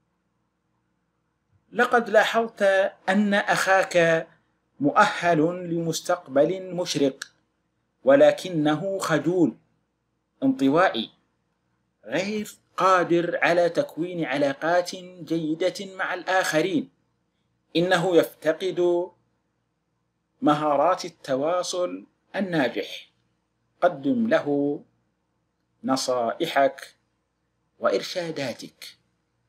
لقد لاحظت أن أخاك مؤهل لمستقبل مشرق، ولكنه خجول انطوائي غير قادر على تكوين علاقات جيدة مع الآخرين. إنه يفتقد مهارات التواصل الناجح. قدم له نصائحك وإرشاداتك.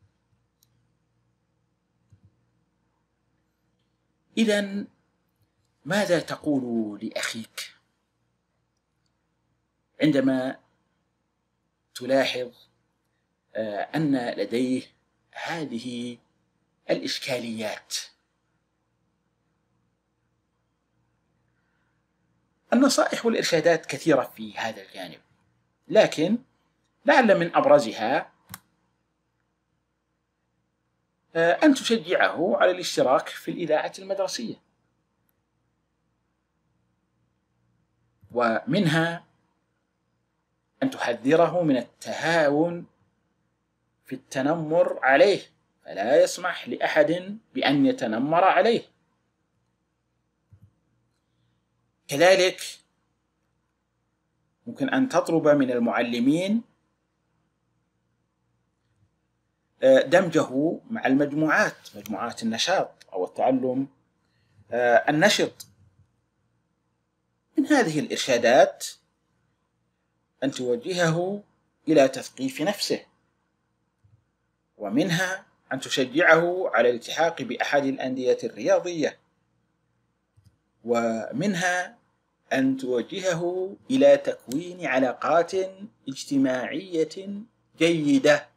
إذن ماذا تقول لأخيك عندما تلاحظ أن لديه هذه الإشكاليات؟ النصائح والإرشادات كثيرة في هذا الجانب، لكن لعل من أبرزها أن تشجعه على الاشتراك في الإذاعة المدرسية، ومنها أن تحذره من التهاون في التنمر عليه، فلا يسمح لأحد بأن يتنمر عليه. كذلك ممكن أن تطلب من المعلمين دمجه مع مجموعات النشاط أو التعلم النشط. من هذه الإرشادات أن توجهه إلى تثقيف نفسه، ومنها أن تشجعه على الالتحاق بأحد الأندية الرياضية، ومنها أن توجهه إلى تكوين علاقات اجتماعية جيدة.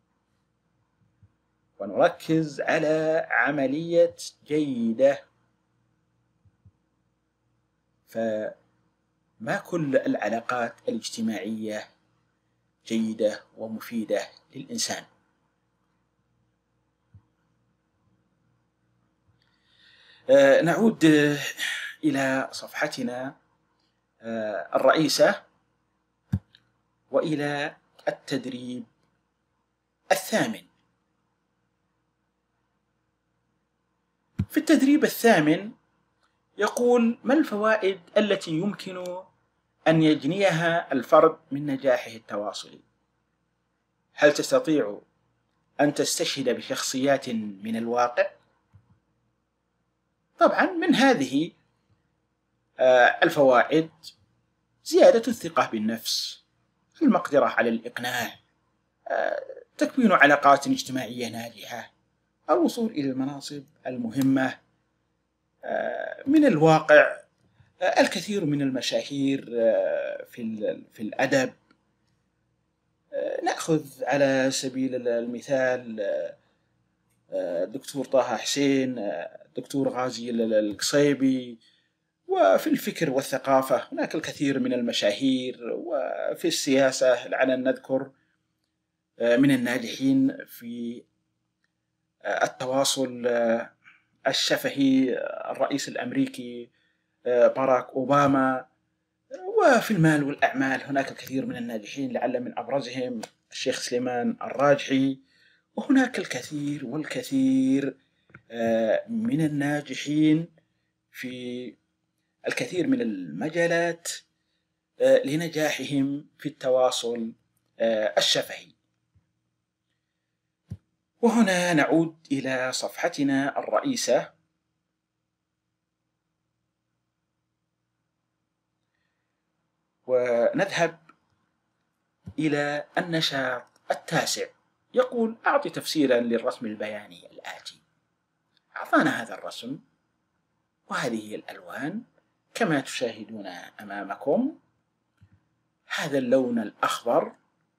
ونركز على عملية جيدة، فما كل العلاقات الاجتماعية جيدة ومفيدة للإنسان. نعود إلى صفحتنا الرئيسة وإلى التدريب الثامن. في التدريب الثامن يقول: ما الفوائد التي يمكن أن يجنيها الفرد من نجاحه التواصلي؟ هل تستطيع أن تستشهد بشخصيات من الواقع؟ طبعا من هذه الفوائد: زيادة الثقة بالنفس، المقدرة على الإقناع، تكوين علاقات اجتماعية ناجحة، الوصول إلى المناصب المهمة. من الواقع الكثير من المشاهير في الأدب، نأخذ على سبيل المثال الدكتور طه حسين، الدكتور غازي القصيبي. وفي الفكر والثقافة هناك الكثير من المشاهير، وفي السياسة لعلنا نذكر من الناجحين في التواصل الشفهي الرئيس الأمريكي باراك أوباما. وفي المال والأعمال هناك الكثير من الناجحين، لعل من أبرزهم الشيخ سليمان الراجحي. وهناك الكثير والكثير من الناجحين في الكثير من المجالات لنجاحهم في التواصل الشفهي. وهنا نعود إلى صفحتنا الرئيسة، ونذهب إلى النشاط التاسع. يقول: أعطي تفسيرا للرسم البياني الآتي. أعطانا هذا الرسم وهذه هي الألوان كما تشاهدون أمامكم. هذا اللون الأخضر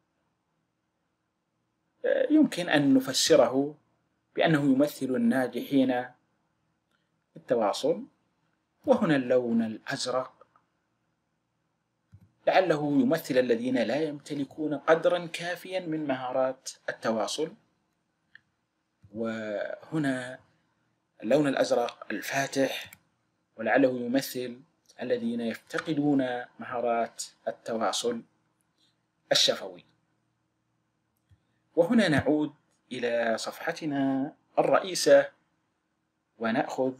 يمكن أن نفسره بأنه يمثل الناجحين في التواصل. وهنا اللون الأزرق لعله يمثل الذين لا يمتلكون قدرا كافيا من مهارات التواصل. وهنا اللون الأزرق الفاتح ولعله يمثل الذين يفتقدون مهارات التواصل الشفوي. وهنا نعود إلى صفحتنا الرئيسة ونأخذ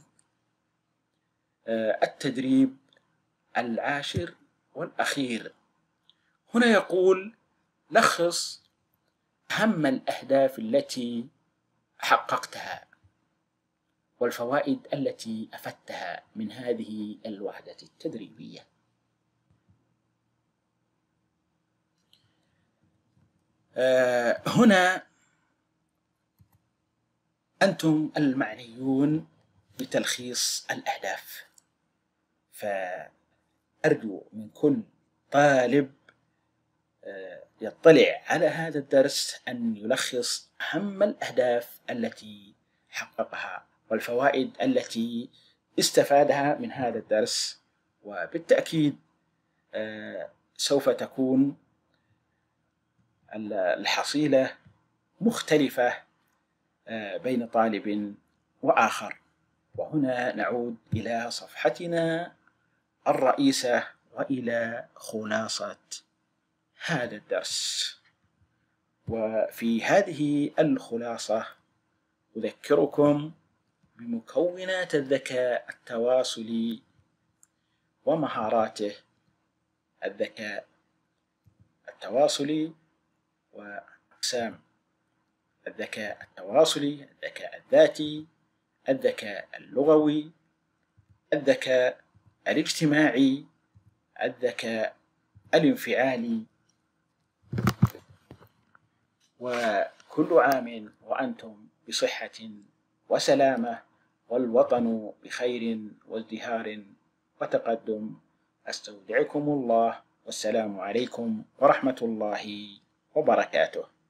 التدريب العاشر والأخير. هنا يقول: لخص أهم الأهداف التي حققتها والفوائد التي أفدتها من هذه الوحدة التدريبية. هنا أنتم المعنيون بتلخيص الأهداف، فأرجو من كل طالب يطلع على هذا الدرس أن يلخص أهم الأهداف التي حققها والفوائد التي استفادها من هذا الدرس. وبالتأكيد سوف تكون الحصيلة مختلفة بين طالب وآخر. وهنا نعود إلى صفحتنا الرئيسة وإلى خلاصة هذا الدرس. وفي هذه الخلاصة أذكركم بمكونات الذكاء التواصلي ومهاراته: الذكاء التواصلي وأقسام الذكاء التواصلي: الذكاء الذاتي، الذكاء اللغوي، الذكاء الاجتماعي، الذكاء الانفعالي. وكل عام وأنتم بصحة وسلامة، والوطن بخير وازدهار وتقدم. أستودعكم الله، والسلام عليكم ورحمة الله وبركاته.